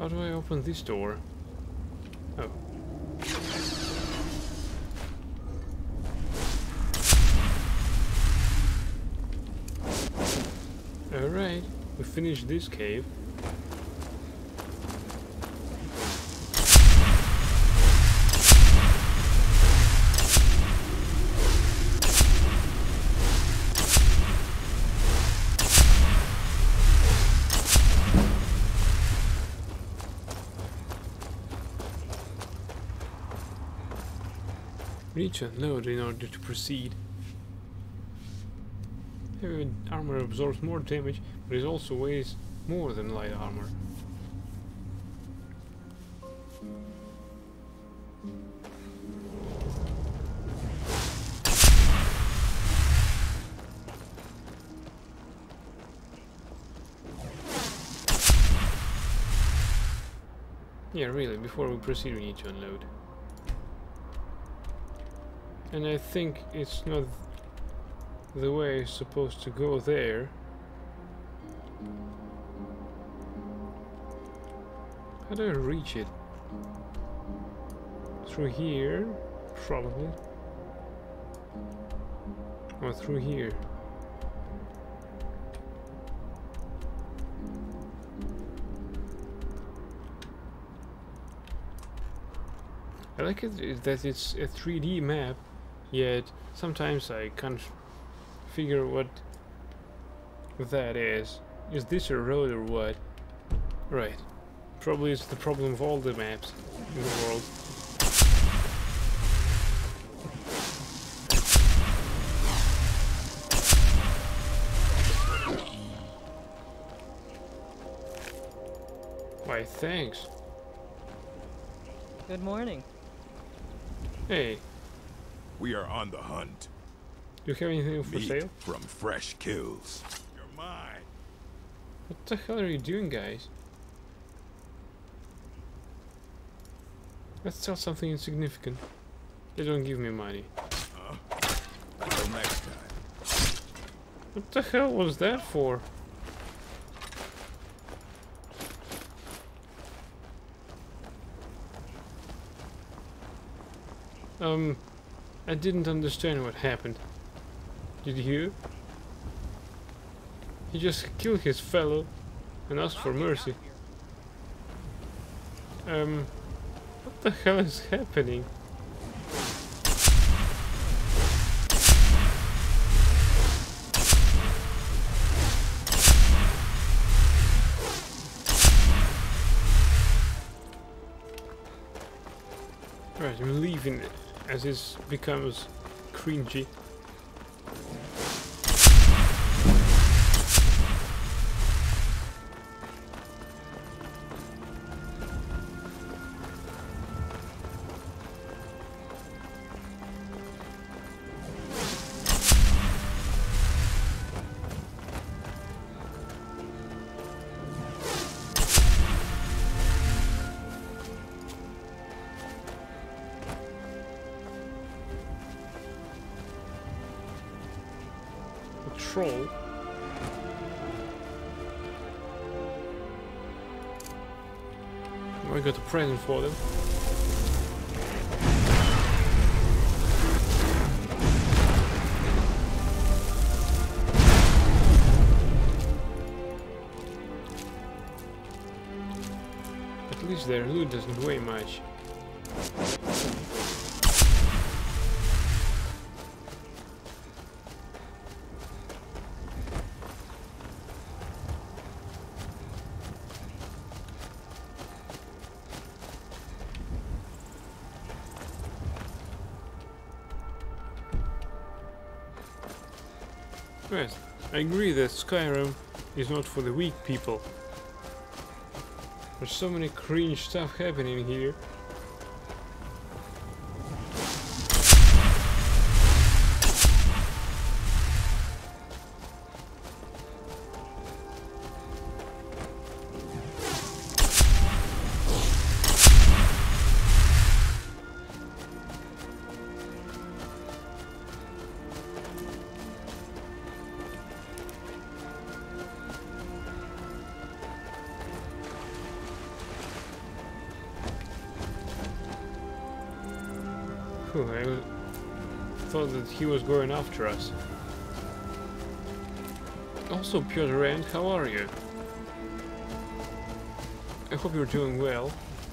How do I open this door? Oh. Alright, we finished this cave. We need to unload in order to proceed. Heavy armor absorbs more damage, but it also weighs more than light armor. Yeah, really, before we proceed we need to unload. And I think it's not the way it's supposed to go there. How do I reach it? Through here? Probably. Or through here. I like it that it's a 3D map, yet sometimes I can't figure what that is. Is this a road or what? Right. Probably it's the problem of all the maps in the world. Why, thanks. Good morning. Hey, We are on the hunt. do you have anything for Meat sale? from fresh kills. You're mine. What the hell are you doing, guys? Let's sell something insignificant. They don't give me money. Huh? Until next time. What the hell was that for? I didn't understand what happened. Did you? He just killed his fellow and asked for mercy. What the hell is happening? Right, I'm leaving it as it becomes cringy. Troll. I got a present for them. At least their loot doesn't weigh much. Yes, I agree that Skyrim is not for the weak people. There's so many cringe stuff happening here. too. I thought that he was going after us. Also, Piotr Rand, how are you? I hope you're doing well.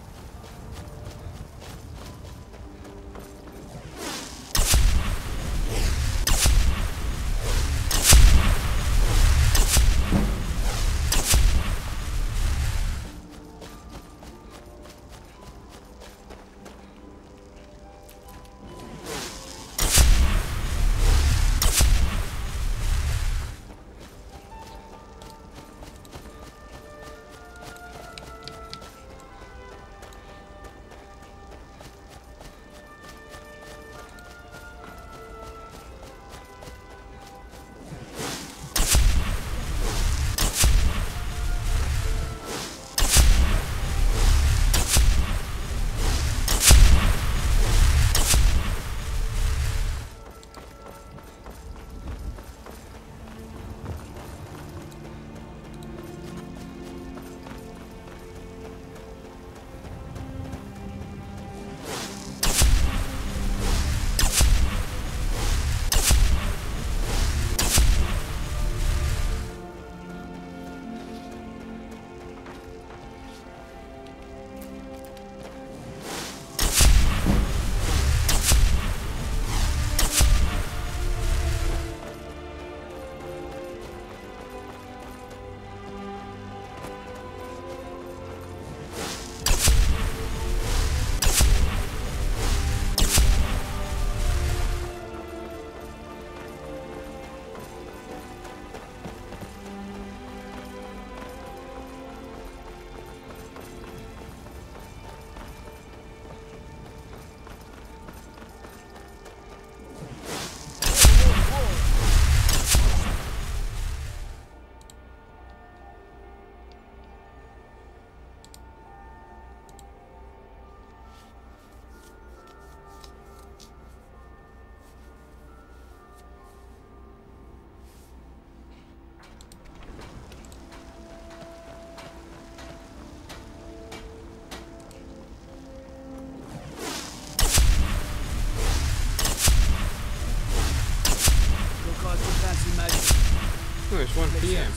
Oh, it's 1 PM.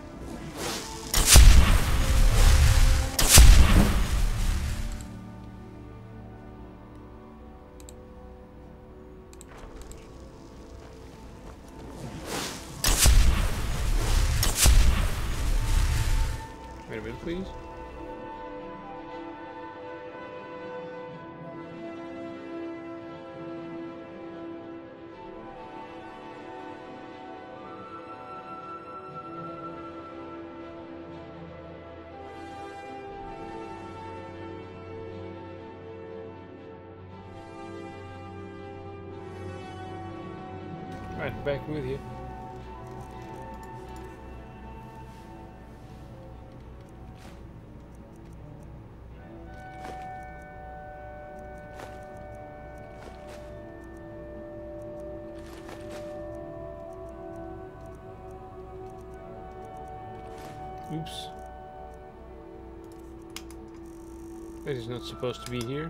Wait a minute, please. Right, back with you. Oops. That is not supposed to be here.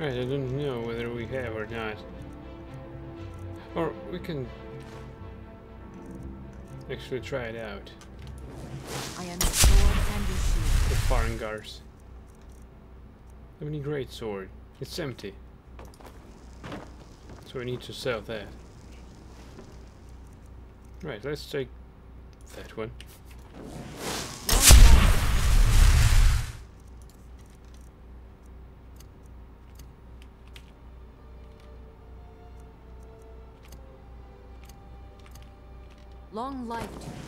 Right, I don't know whether we have or not. Or we can actually try it out. I am your sword and your shield. The Farngars. Have any great sword? It's empty. So we need to sell that. Right, let's take that one. Long life to you.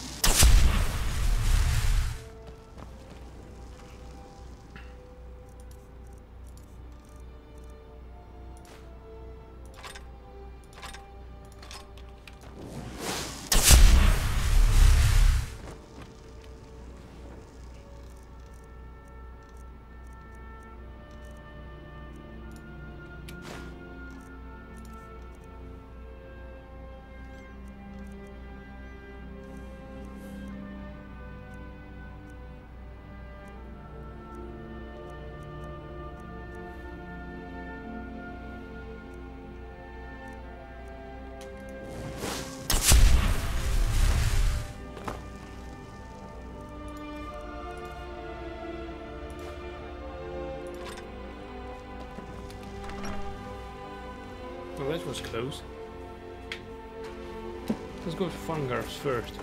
Well, that was close. Let's go to Farngars first.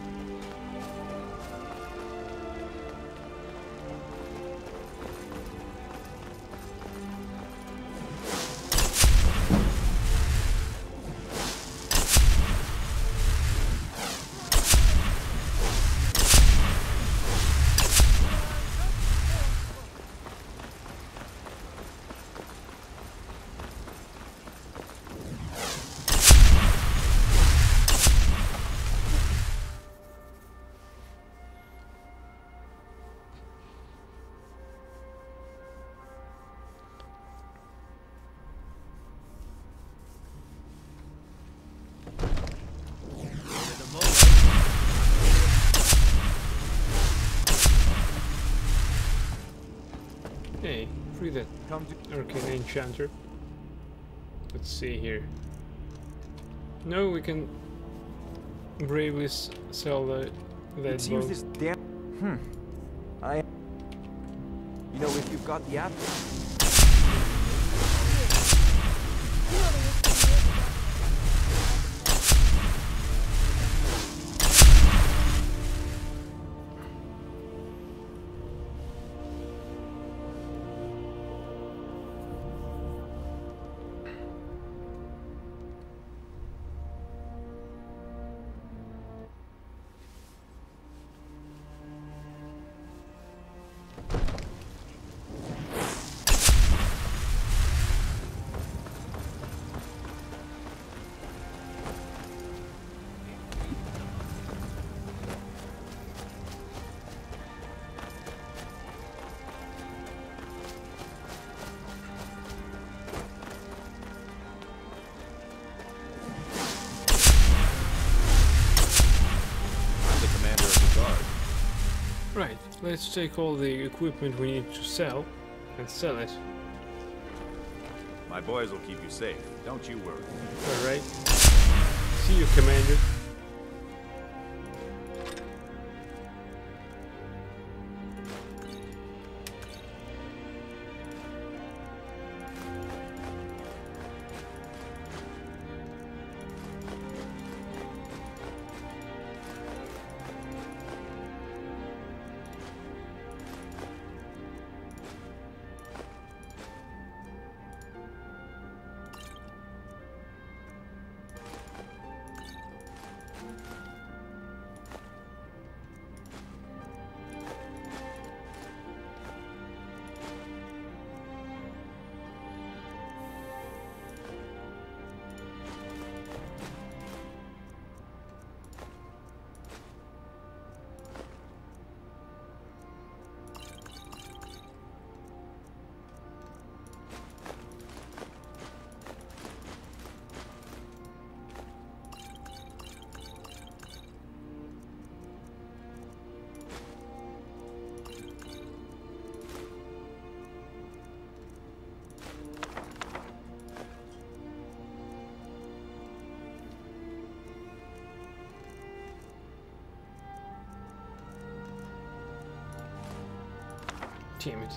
Hey, free that arcane enchanter. Let's see here. No, we can bravely sell that It seems bow. this damn. You know, if you've got the app. Right, let's take all the equipment we need to sell and sell it. My boys will keep you safe. Don't you worry. Alright. See you, Commander. Damn it.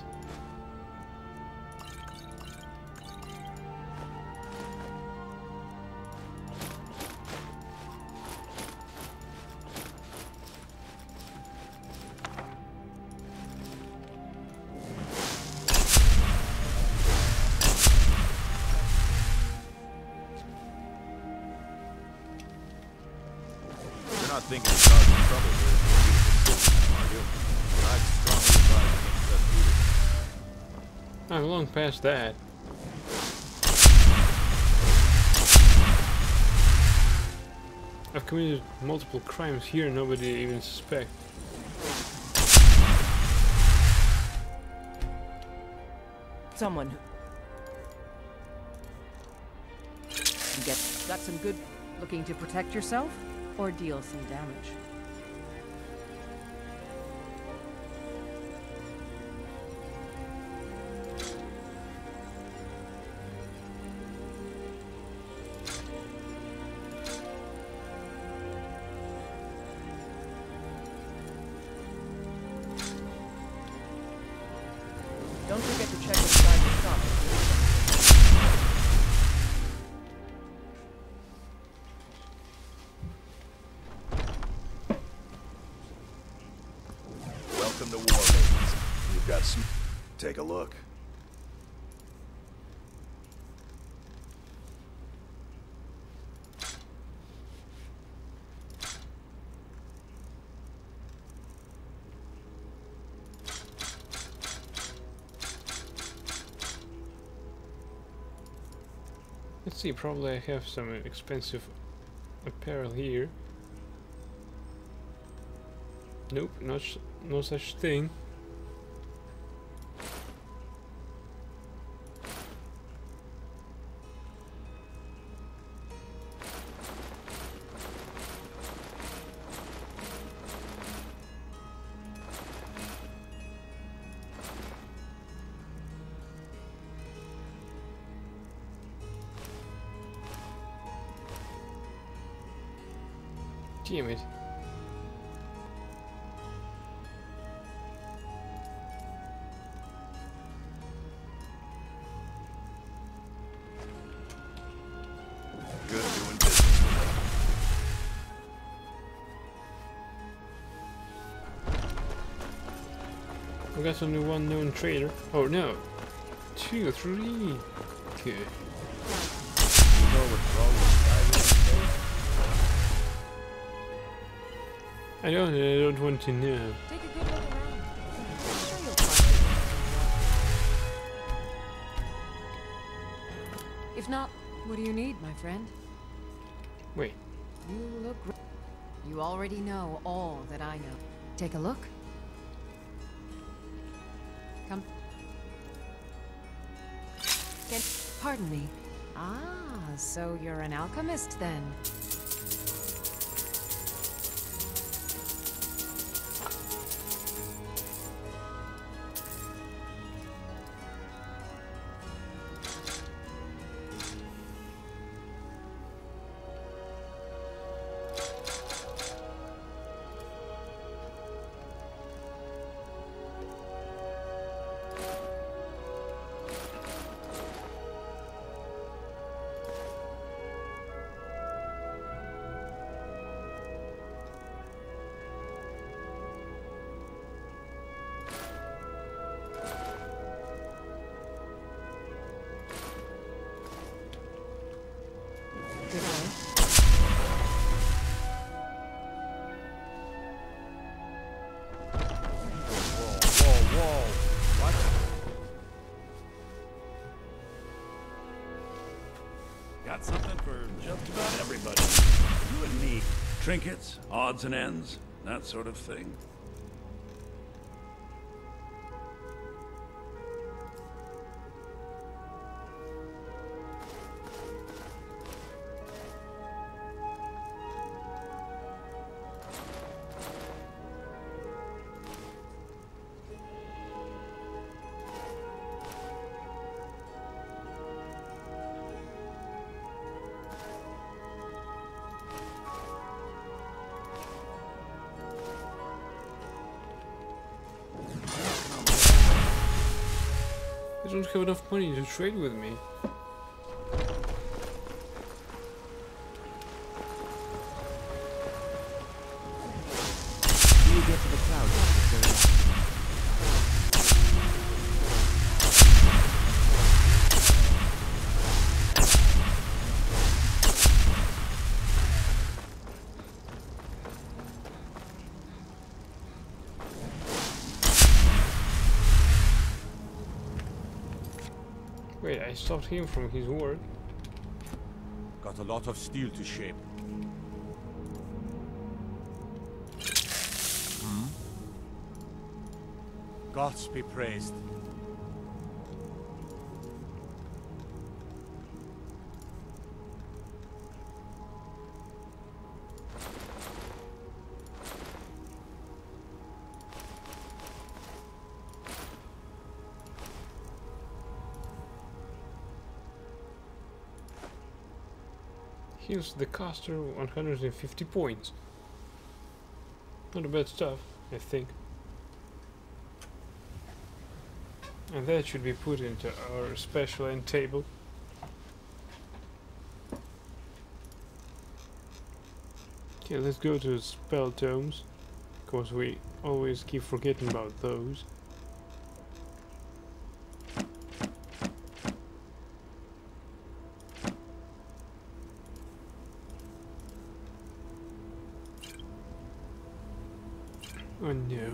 You're not thinking of causing trouble here, are you? I'd strongly advise against us either. I'm long past that. I've committed multiple crimes here, nobody even suspects. Someone. Got some good looking to protect yourself or deal some damage. Don't forget to check inside the shop. Welcome to War Maidens. You've got some... Take a look. Let's see, probably I have some expensive apparel here. Nope, no such thing. Damn it. Good doing business with them. We got only one known trader. Oh no. 2, 3. Good. You know what's wrong with I don't want to know. Take a good look around. I'm sure you'll find it. If not, what do you need, my friend? Wait. You look great. You already know all that I know. Take a look. Come. Pardon me. Ah, so you're an alchemist then. Good way. Whoa. What? Got something for just about everybody. You and me. Trinkets, odds and ends, that sort of thing. I don't have enough money to trade with me. When you get to the cloud, Wait, I stopped him from his work. Got a lot of steel to shape. Gods be praised. Here's the caster 150 points. Not a bad stuff, I think. And that should be put into our special end table. Okay, let's go to spell tomes, because we always keep forgetting about those. Oh no.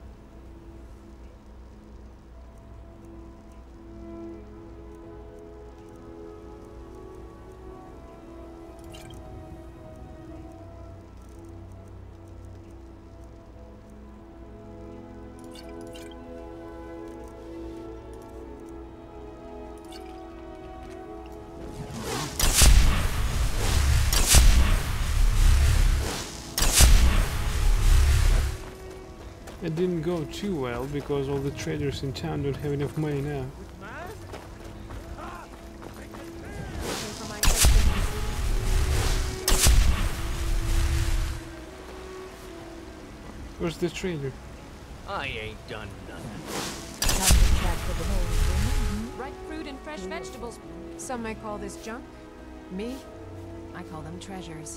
It didn't go too well because all the traders in town don't have enough money now. Where's the trader? I ain't done nothing. Time to chat with the whole woman. Ripe fruit and fresh vegetables. Some might call this junk. Me, I call them treasures.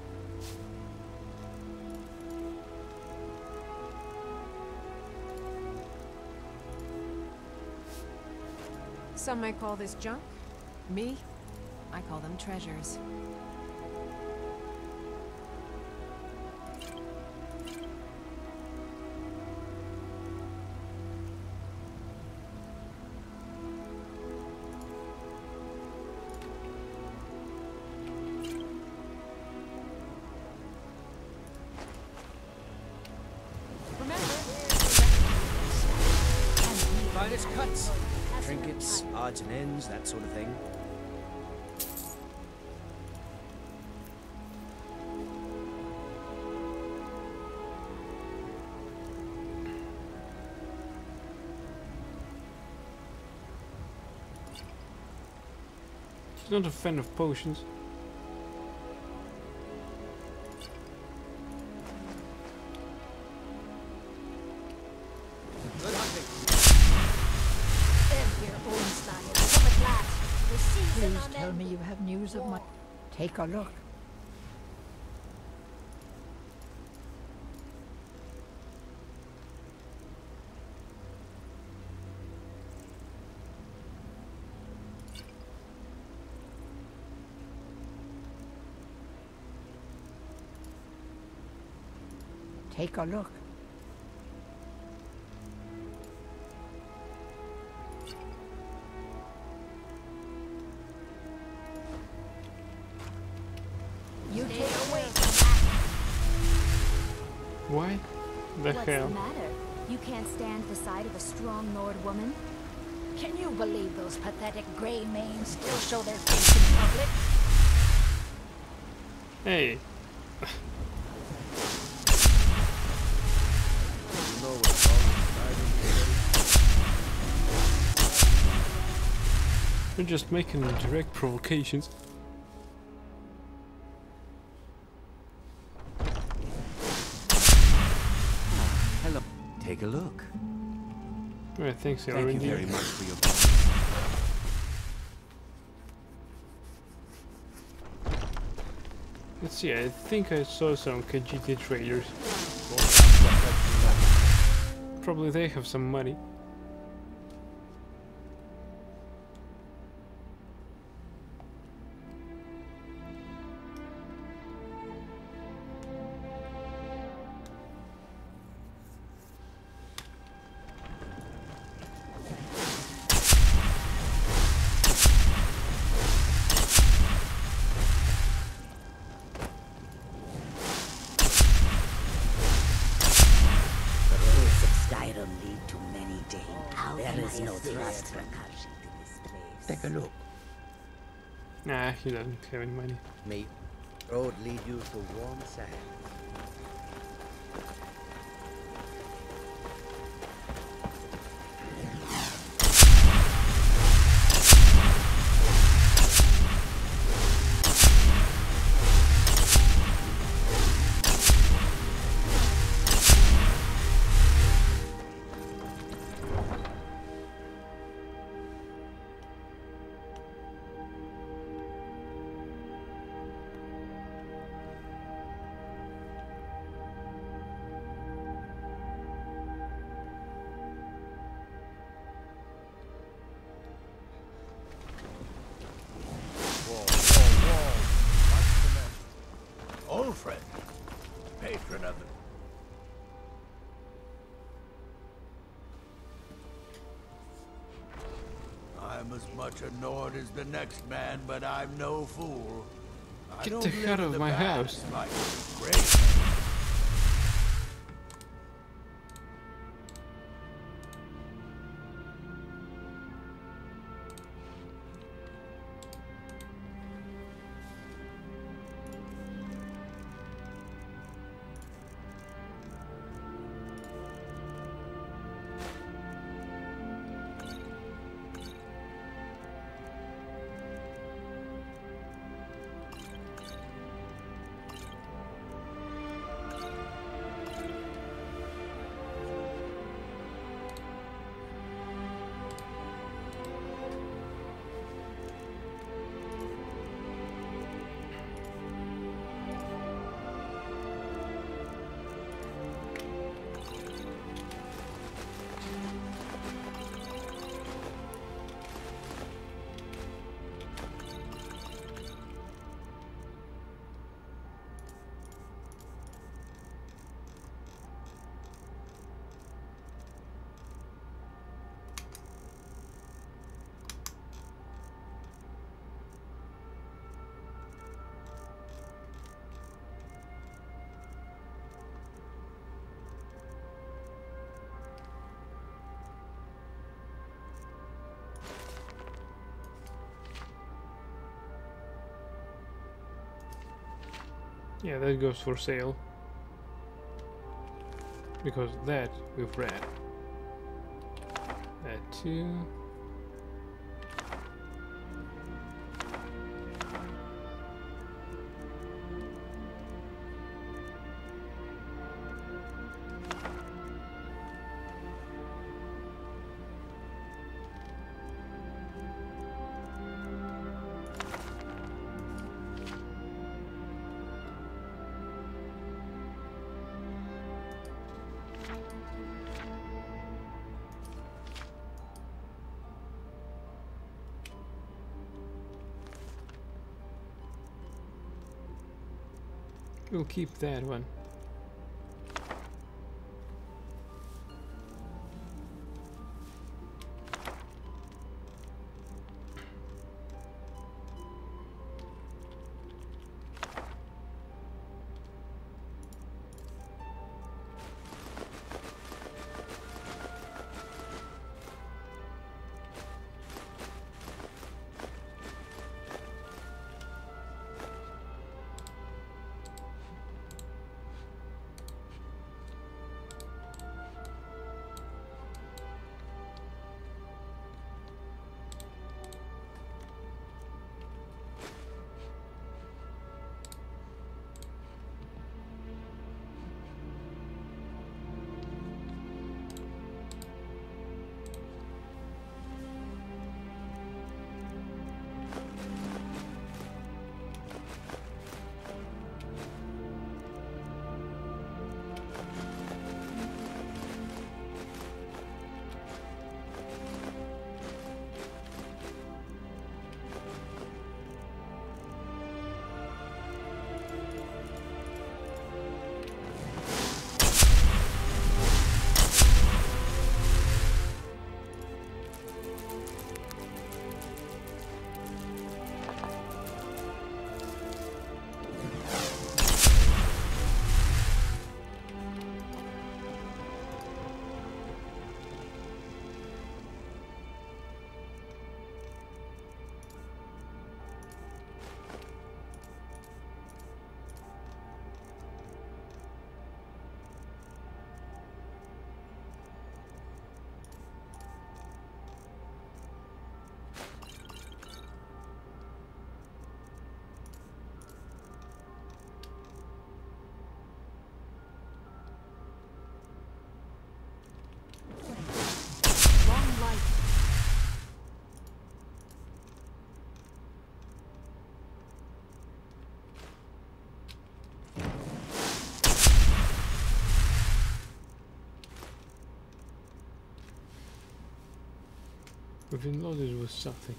Some might call this junk. Me, I call them treasures. Finest cuts. Trinkets, odds and ends, that sort of thing. She's not a fan of potions. Good hunting. Please tell me you have news of my... Take a look. Take a look. You take away from that. Why? The What's hell? the matter? You can't stand the sight of a strong Nord woman? Can you believe those pathetic gray manes still show their face in public? Hey. We're just making direct provocations. hello. Take a look. Alright, thanks, Thank you Elrond. very much for your Let's see, I think I saw some Khajiit traders. Probably they have some money. Take a look. Nah, he doesn't have any money. May road lead you to warm sand. Old friend, patron of the... I'm as much a Nord as the next man, but I'm no fool. I Get don't the live hell out in of the my past house. like great. Yeah, that goes for sale. Because that we've read. That too. We'll keep that one. We've been loaded with something.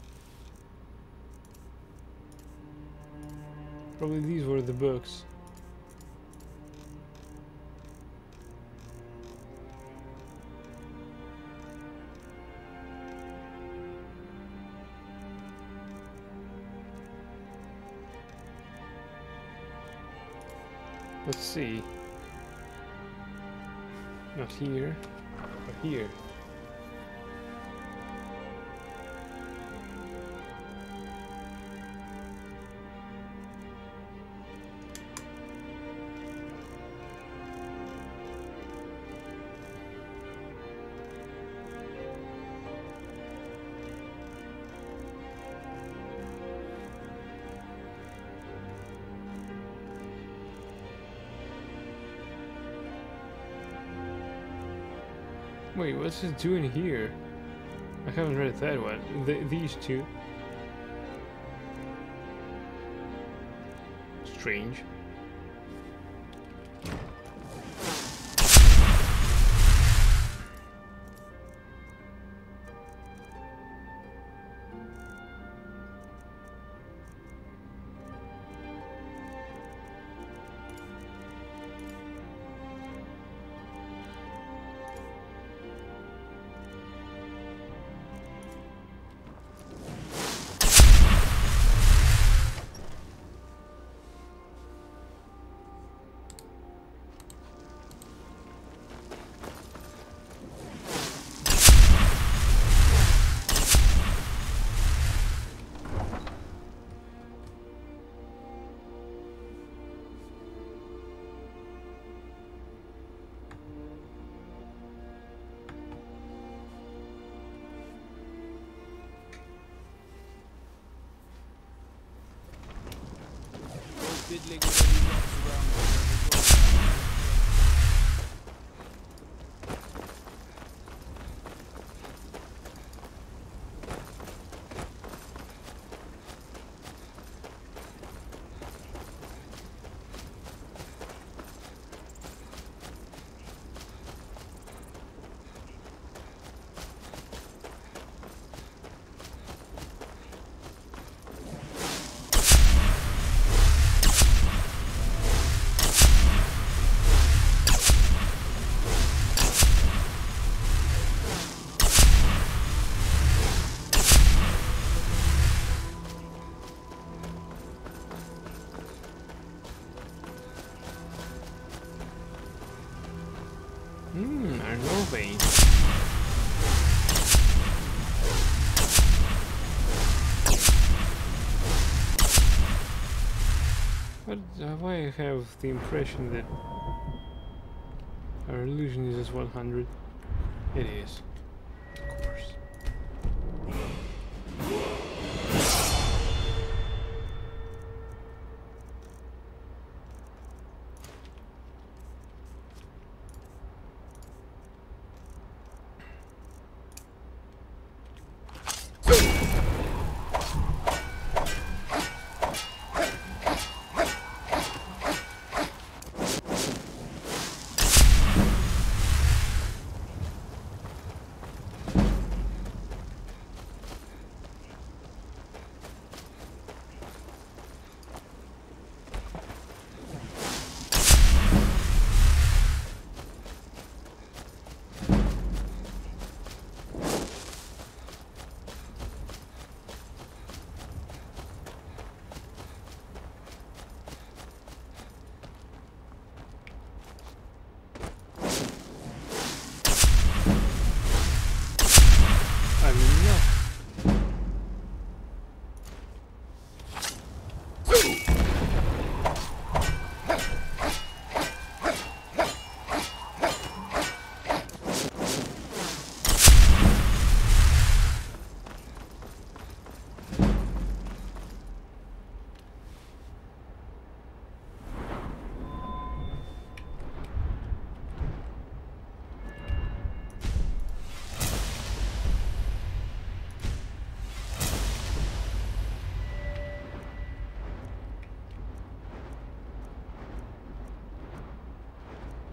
Probably these were the books. Let's see. Not here, but here. Wait, what's it doing here? I haven't read that one. These two. Strange. Fiddling with any knots around here. Arnove. But why I have the impression that our illusion is just 100? It is, of course.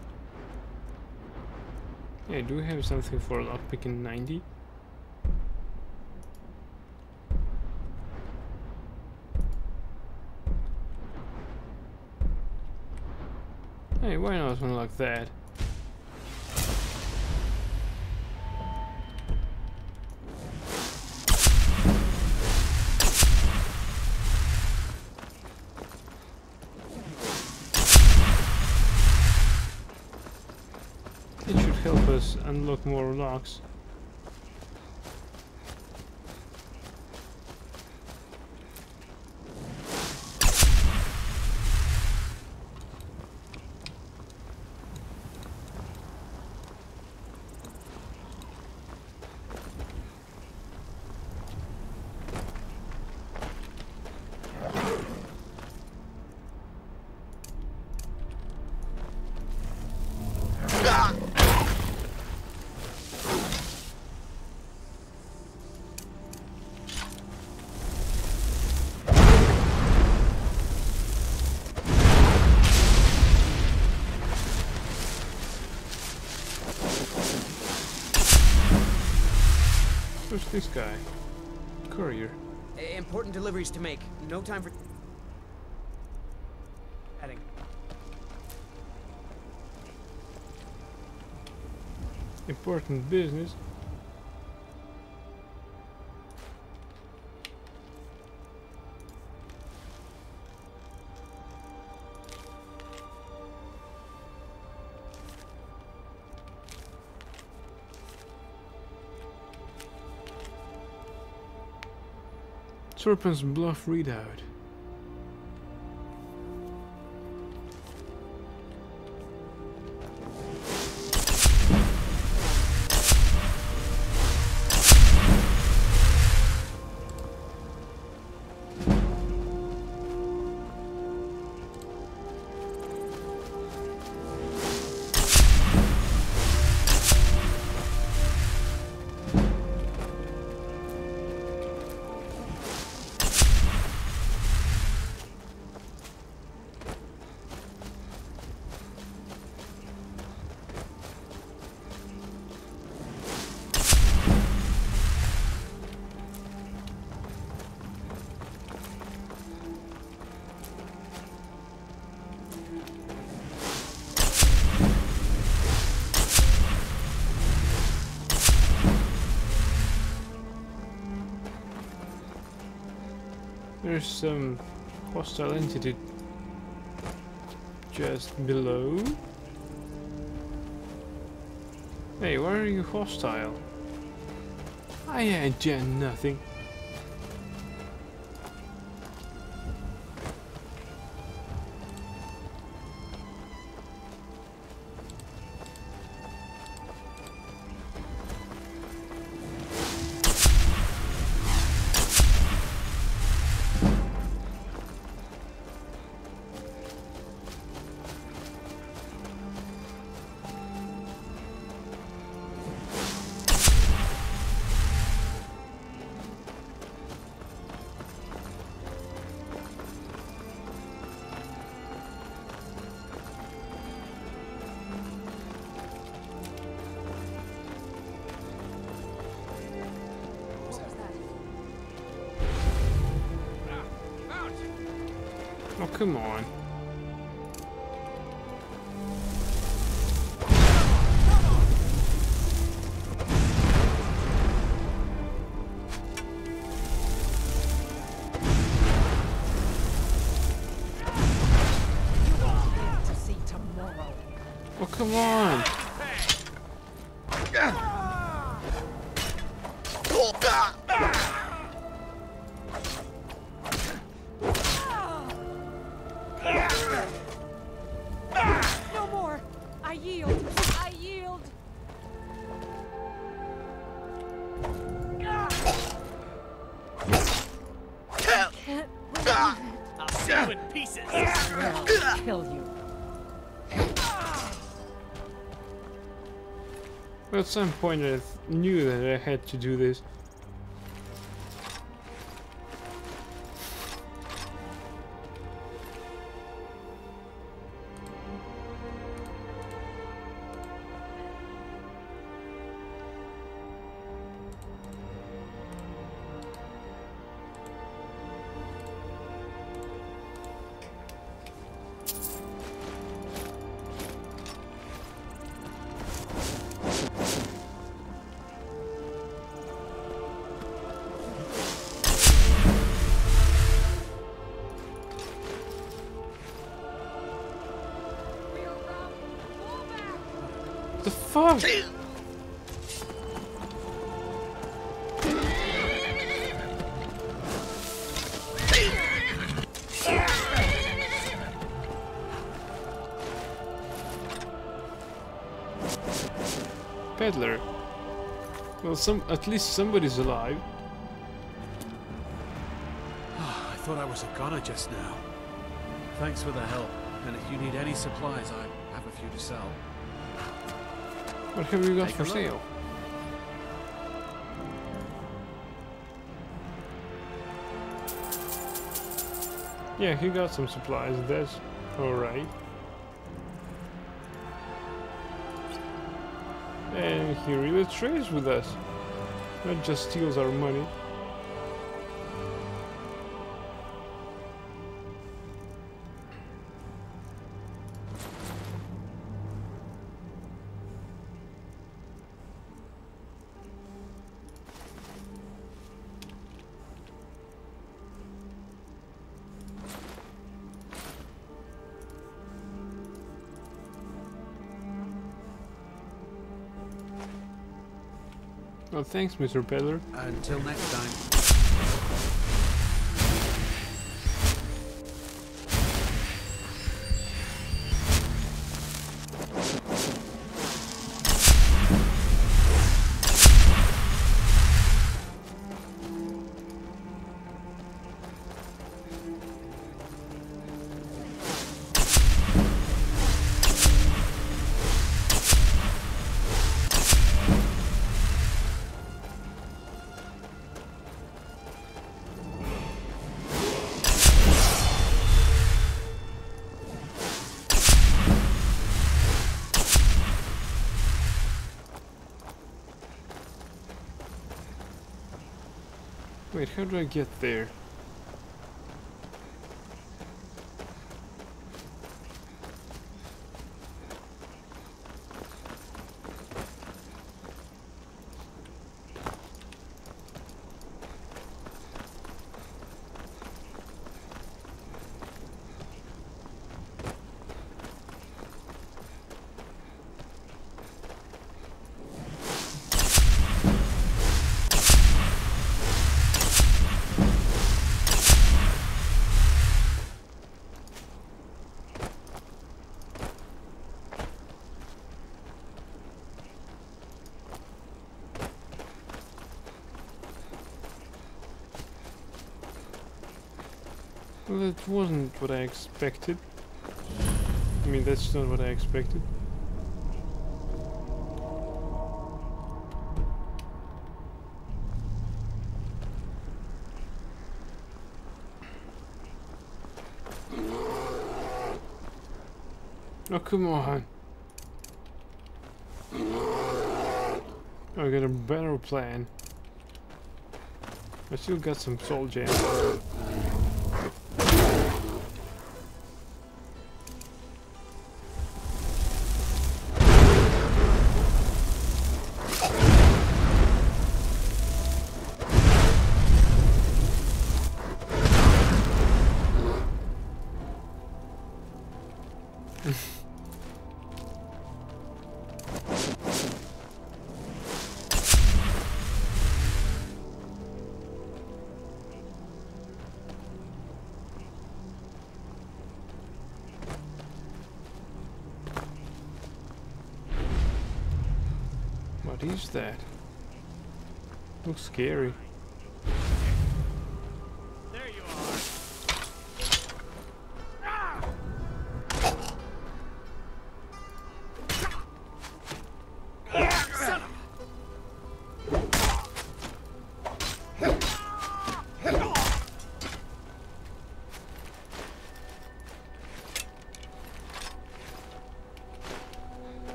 Yeah, do we have something for lockpicking 90? unlock that. It should help us unlock more locks. Who's this guy? Courier. Important deliveries to make. No time for... Heading. Important business. Serpent's Bluff Redoubt. There's some hostile entity just below. Hey, why are you hostile? I ain't done nothing. Oh, come on. To see tomorrow. Oh, come on. No more. I yield. I yield. I can't believe it. I'll see you in pieces. I'll kill you. At some point I knew that I had to do this. fuck? Peddler. Well, at least somebody's alive. I thought I was a goner just now. Thanks for the help. And if you need any supplies, I have a few to sell. What have you got Take for a look. sale? Yeah, he got some supplies, that's alright. And he really trades with us. Not just steals our money. Well, thanks, Mr. Peddler. Until next time. Wait, how do I get there? Well, that wasn't what I expected. I mean, that's not what I expected. Oh, come on. I got a better plan. I still got some soul gems. What is that? Looks scary. There you are. Son of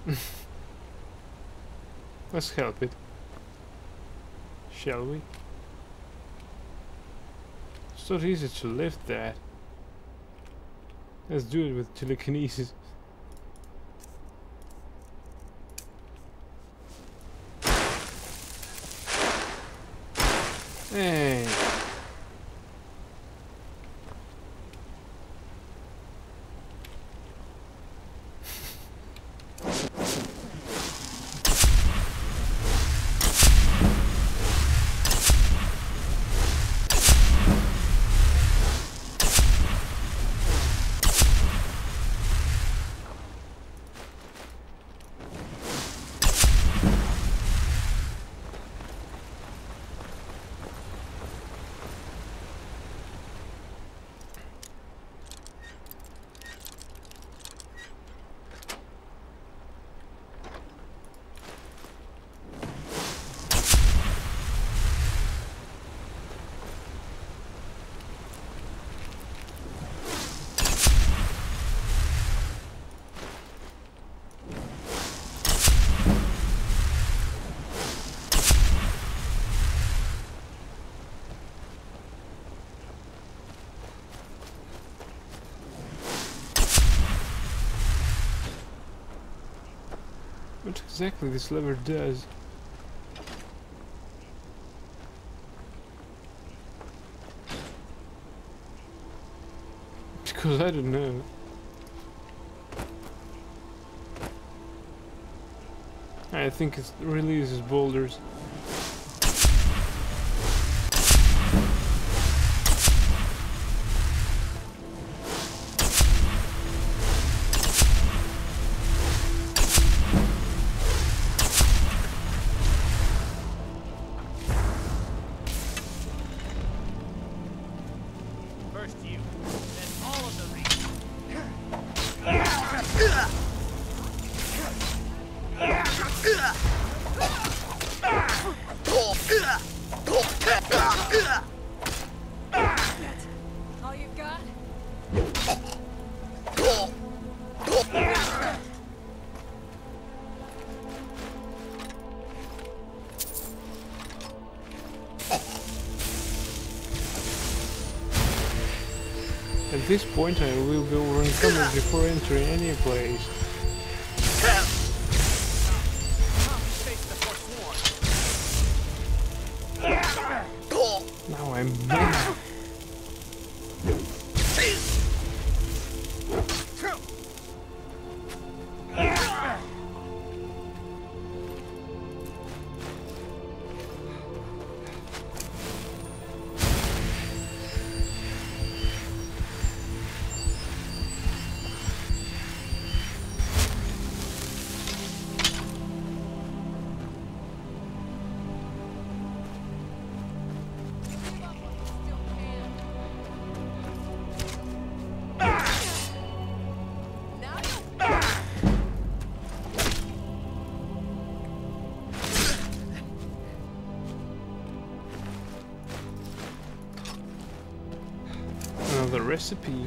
Let's help it. Shall we? It's not easy to lift that. Let's do it with telekinesis. Hey. What exactly this lever does? Because I don't know. I think it releases boulders. All you've got? At this point I will be encumbered before entering any place. Now I'm mad. Another recipe.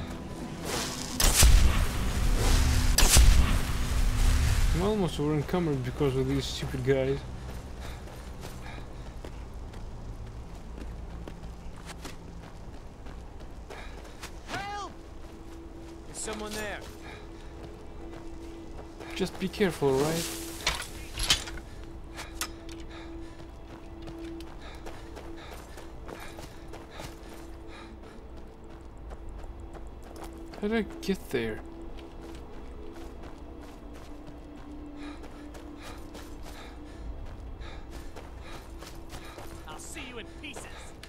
I'm almost over encumbered because of these stupid guys. Help! Is someone there? Just be careful, right? How did I get there? I'll see you in pieces.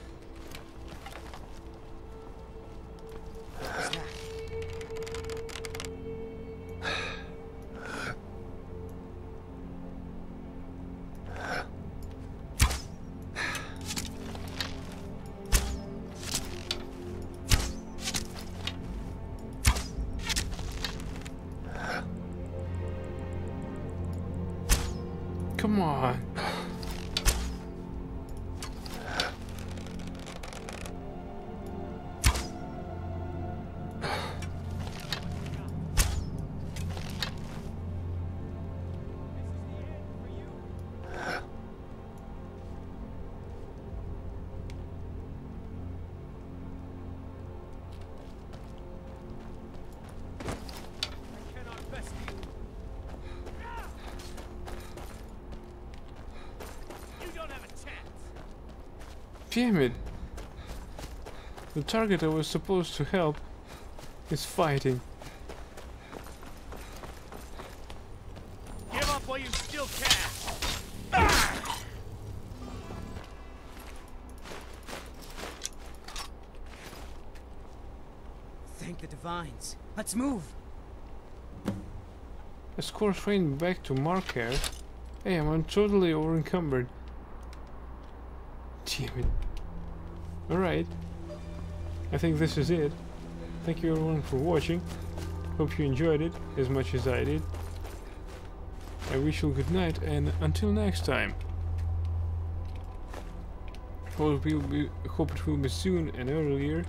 Come on. Damn it! The target I was supposed to help is fighting. Give up while you still can! Thank the divines. Let's move! Escort train back to Marker. Hey, I'm totally over-encumbered. Damn it. Alright. I think this is it. Thank you everyone for watching. Hope you enjoyed it as much as I did. I wish you a good night and until next time. Hope it will be soon and earlier.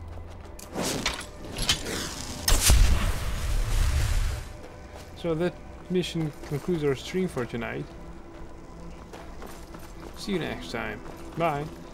So that mission concludes our stream for tonight. See you next time. Bye.